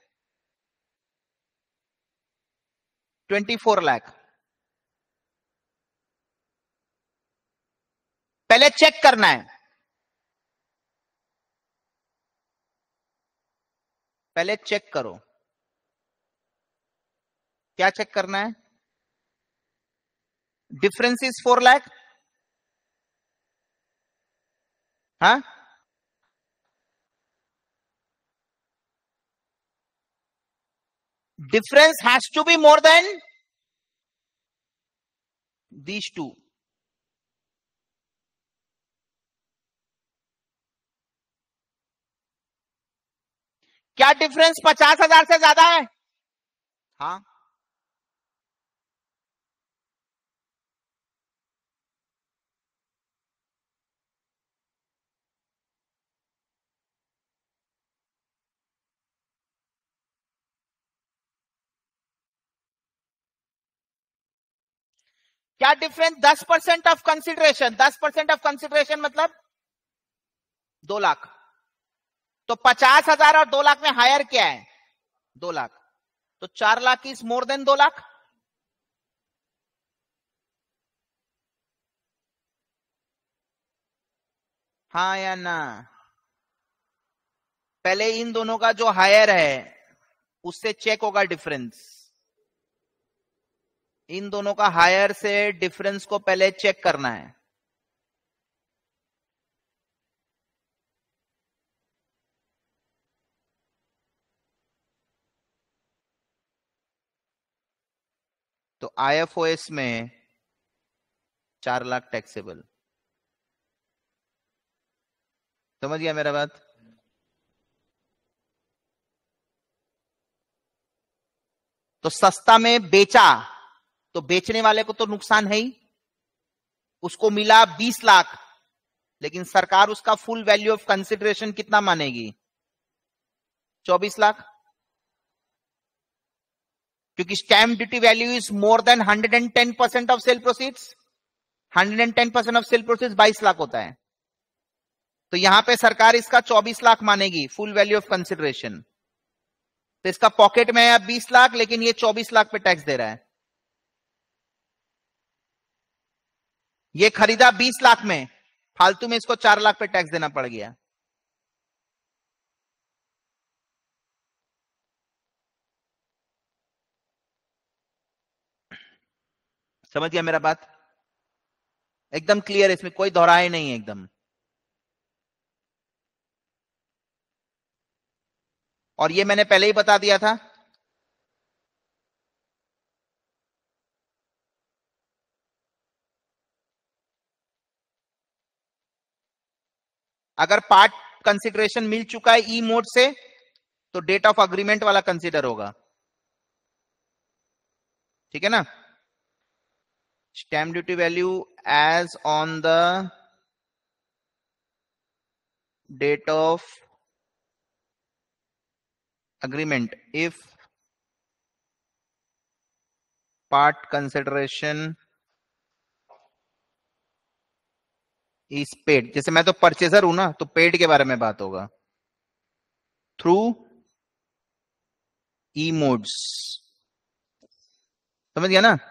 Speaker 1: ट्वेंटी फोर लाख। पहले चेक करना है, पहले चेक करो। क्या चेक करना है? Difference is four lakh. हाँ, difference has to be more than these two. क्या डिफरेंस पचास हजार से ज्यादा है? हाँ, क्या डिफरेंस? दस परसेंट ऑफ कंसिडरेशन। दस परसेंट ऑफ कंसिडरेशन मतलब दो लाख। तो पचास हजार और दो लाख में हायर क्या है? दो लाख। तो चार लाख इज मोर देन दो लाख। हाँ या ना? पहले इन दोनों का जो हायर है उससे चेक होगा डिफरेंस। इन दोनों का हायर से डिफरेंस को पहले चेक करना है। तो आईएफओएस में चार लाख टैक्सेबल। समझ गया मेरा बात? तो सस्ता में बेचा तो बेचने वाले को तो नुकसान है ही, उसको मिला बीस लाख, लेकिन सरकार उसका फुल वैल्यू ऑफ कंसिडरेशन कितना मानेगी? चौबीस लाख, क्योंकि stamp duty value is more than hundred and ten percent of sale proceeds. Hundred and ten percent of sale proceeds बाईस लाख होता है, तो यहां पे सरकार इसका चौबीस लाख मानेगी फुल वैल्यू ऑफ कंसिडरेशन। तो इसका पॉकेट में है बीस लाख, लेकिन ये चौबीस लाख पे टैक्स दे रहा है। ये खरीदा बीस लाख में, फालतू में इसको चार लाख पे टैक्स देना पड़ गया। समझ गया मेरा बात? एकदम क्लियर, इसमें कोई दोहराए नहीं है एकदम। और ये मैंने पहले ही बता दिया था, अगर पार्ट कंसिडरेशन मिल चुका है ई मोड से तो डेट ऑफ अग्रीमेंट वाला कंसीडर होगा। ठीक है ना? Stamp duty value as on the date of agreement if part consideration is paid। जैसे मैं तो परचेजर हूं ना, तो पेड के बारे में बात होगा थ्रू ई मोड्स। समझ गया ना?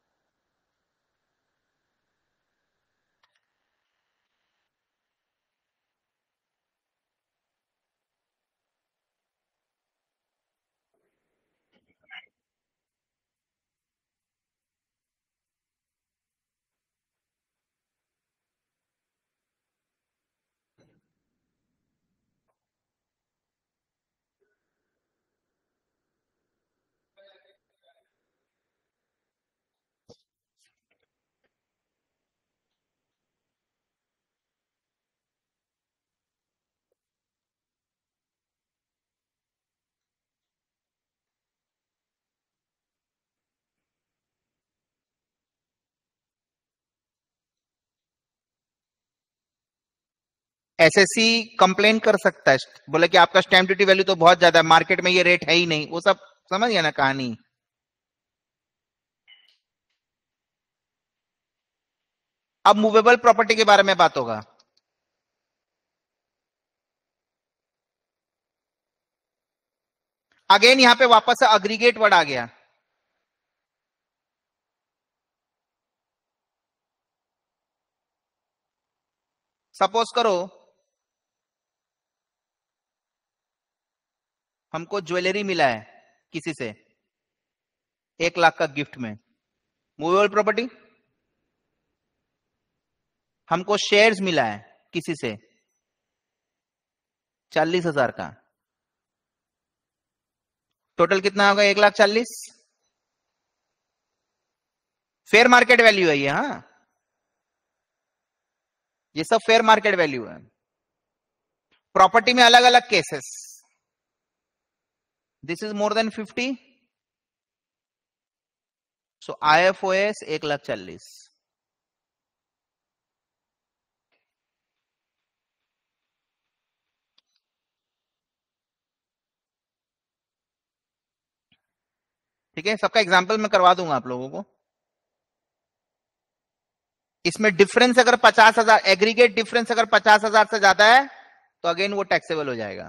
Speaker 1: एसएससी कंप्लेन कर सकता है, बोले कि आपका स्टैम्प ड्यूटी वैल्यू तो बहुत ज्यादा है, मार्केट में ये रेट है ही नहीं, वो सब समझ गया ना कहानी। अब मूवेबल प्रॉपर्टी के बारे में बात होगा। अगेन यहां पे वापस से अग्रीगेट वर्ड आ गया। सपोज करो हमको ज्वेलरी मिला है किसी से एक लाख का गिफ्ट में, मूवेबल प्रॉपर्टी। हमको शेयर्स मिला है किसी से चालीस हजार का, टोटल कितना होगा? एक लाख चालीस। फेयर मार्केट वैल्यू है ये। हाँ, ये सब फेयर मार्केट वैल्यू है। प्रॉपर्टी में अलग अलग cases, this is more than fifty, so IFOS एक लाख चालीस। ठीक है, सबका एग्जांपल मैं करवा दूंगा आप लोगों को। इसमें डिफरेंस अगर पचास हजार, एग्रीगेट डिफरेंस अगर पचास हजार से ज्यादा है तो अगेन वो टैक्सेबल हो जाएगा।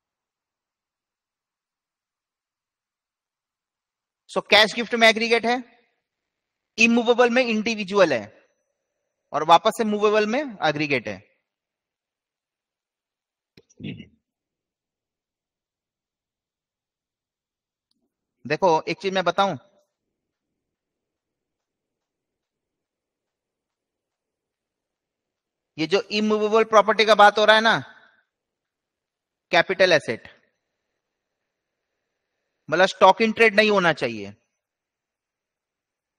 Speaker 1: सो कैश गिफ्ट में एग्रीगेट है, इमूवेबल में इंडिविजुअल है, और वापस से मूवेबल में एग्रीगेट है। देखो एक चीज मैं बताऊं, ये जो इमूवेबल प्रॉपर्टी का बात हो रहा है ना, कैपिटल एसेट, मतलब स्टॉक इन ट्रेड नहीं होना चाहिए।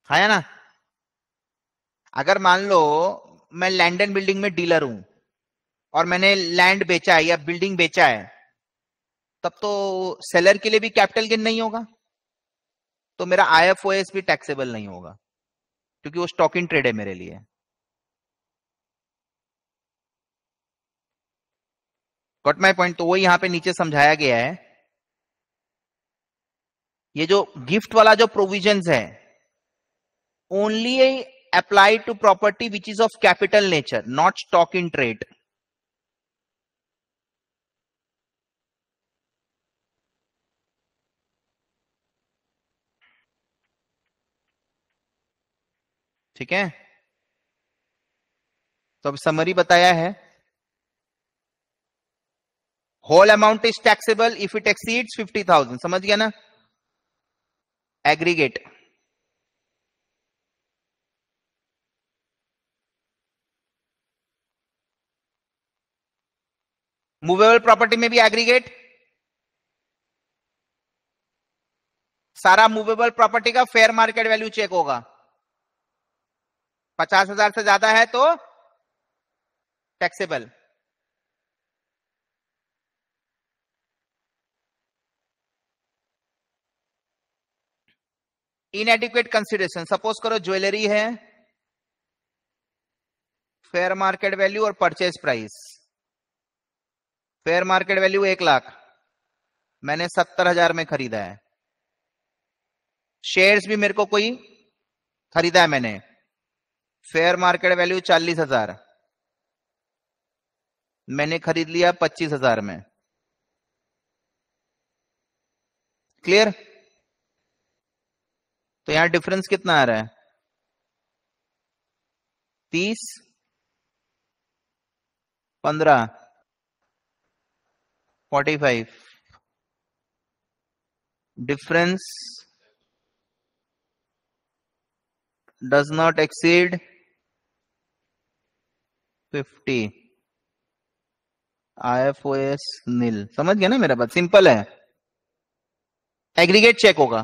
Speaker 1: है ना? अगर मान लो मैं लैंड एंड बिल्डिंग में डीलर हूं और मैंने लैंड बेचा है या बिल्डिंग बेचा है, तब तो सेलर के लिए भी कैपिटल गेन नहीं होगा, तो मेरा आईएफओएस भी टैक्सेबल नहीं होगा, क्योंकि वो स्टॉक इन ट्रेड है मेरे लिए। Got my point? तो वो यहां पे नीचे समझाया गया है। ये जो गिफ्ट वाला जो प्रोविजंस है, only apply to property which is of capital nature, not stock in trade. ठीक है, तो अब समरी बताया है। Whole amount is taxable if it exceeds fifty thousand, समझ गया ना? एग्रीगेट। मूवेबल प्रॉपर्टी में भी एग्रीगेट, सारा मूवेबल प्रॉपर्टी का फेयर मार्केट वैल्यू चेक होगा। पचास हजार से ज्यादा है तो टैक्सेबल। इनएडिक्वेट कंसिडरेशन, सपोज करो ज्वेलरी है, फेयर मार्केट वैल्यू और purchase price. Fair market value एक लाख, मैंने सत्तर हजार में खरीदा है। शेयर्स भी मेरे को कोई खरीदा है मैंने, फेयर मार्केट वैल्यू चालीस हजार, मैंने खरीद लिया पच्चीस हजार में। क्लियर? तो यहां डिफरेंस कितना आ रहा है? तीस, पंद्रह, forty five. Difference does not exceed fifty. IFOS nil. समझ गया ना मेरा बात? सिंपल है, एग्रीगेट चेक होगा।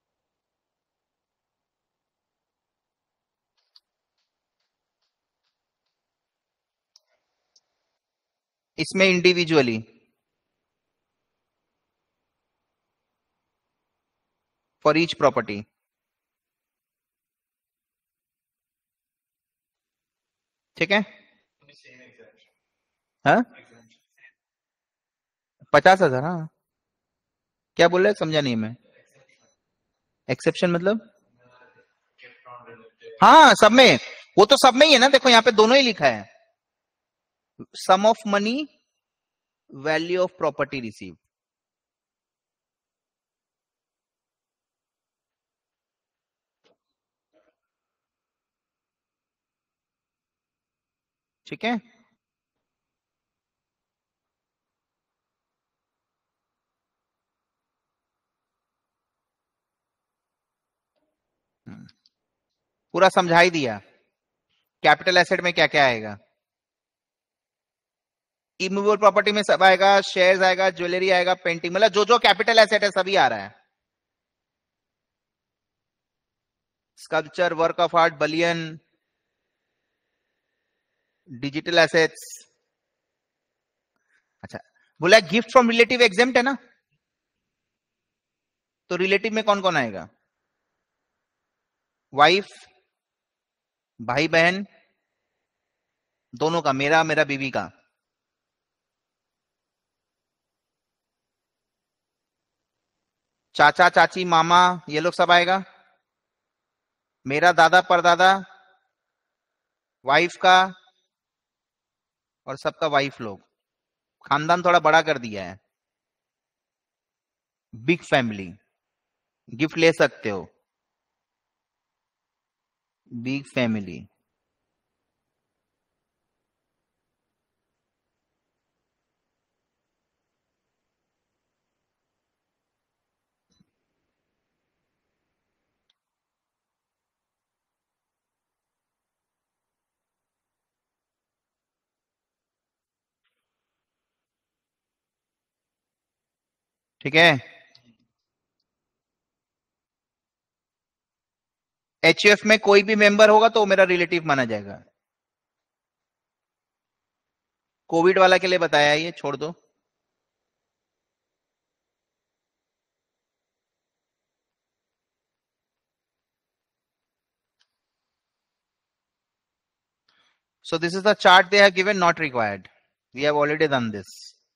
Speaker 1: इसमें इंडिविजुअली फॉर ईच प्रॉपर्टी। ठीक है? हाँ, पचास हजार। हाँ, क्या बोल रहे, समझा नहीं मैं। एक्सेप्शन मतलब? हाँ, सब में, वो तो सब में ही है ना, देखो यहाँ पे दोनों ही लिखा है, sum of money, value of property receive. ठीक है? पूरा समझा ही दिया। कैपिटल एसेट में क्या क्या आएगा? इमूवेबल प्रॉपर्टी में सब आएगा, शेयर्स आएगा, ज्वेलरी आएगा, पेंटिंग, मतलब जो जो कैपिटल एसेट है सभी आ रहा है। Sculpture, work of art, bullion, digital assets. अच्छा, बोला गिफ्ट फ्रॉम रिलेटिव एग्जेम्प्ट है ना, तो रिलेटिव में कौन कौन आएगा? वाइफ, भाई बहन दोनों का, मेरा मेरा बीवी का। चाचा चाची मामा, ये लोग सब आएगा। मेरा दादा परदादा, वाइफ का और सबका वाइफ लोग, खानदान थोड़ा बड़ा कर दिया है, बिग फैमिली। गिफ्ट ले सकते हो, बिग फैमिली। ठीक है? एचयूएफ में कोई भी मेंबर होगा तो मेरा रिलेटिव माना जाएगा। कोविड वाला के लिए बताया, ये छोड़ दो। So this is the chart they have given, not required. We have already done this.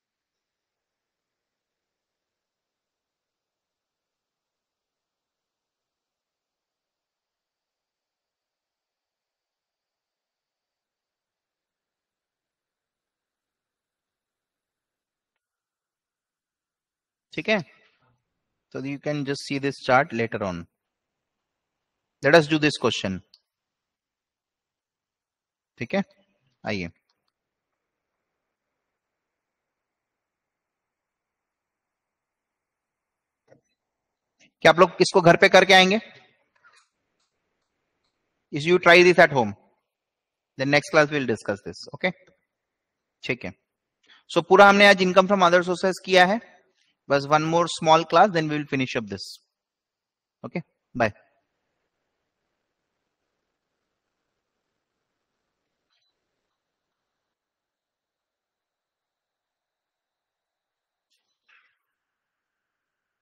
Speaker 1: ठीक है? So you can just see this chart later on. Let us do this question. ठीक है, आइए। क्या आप लोग इसको घर पे करके आएंगे? If you try this at home, then next class we'll discuss this. Okay? ठीक है। So पूरा हमने आज income from other sources किया है। बस one more small class, then we will finish up this. Okay? Bye.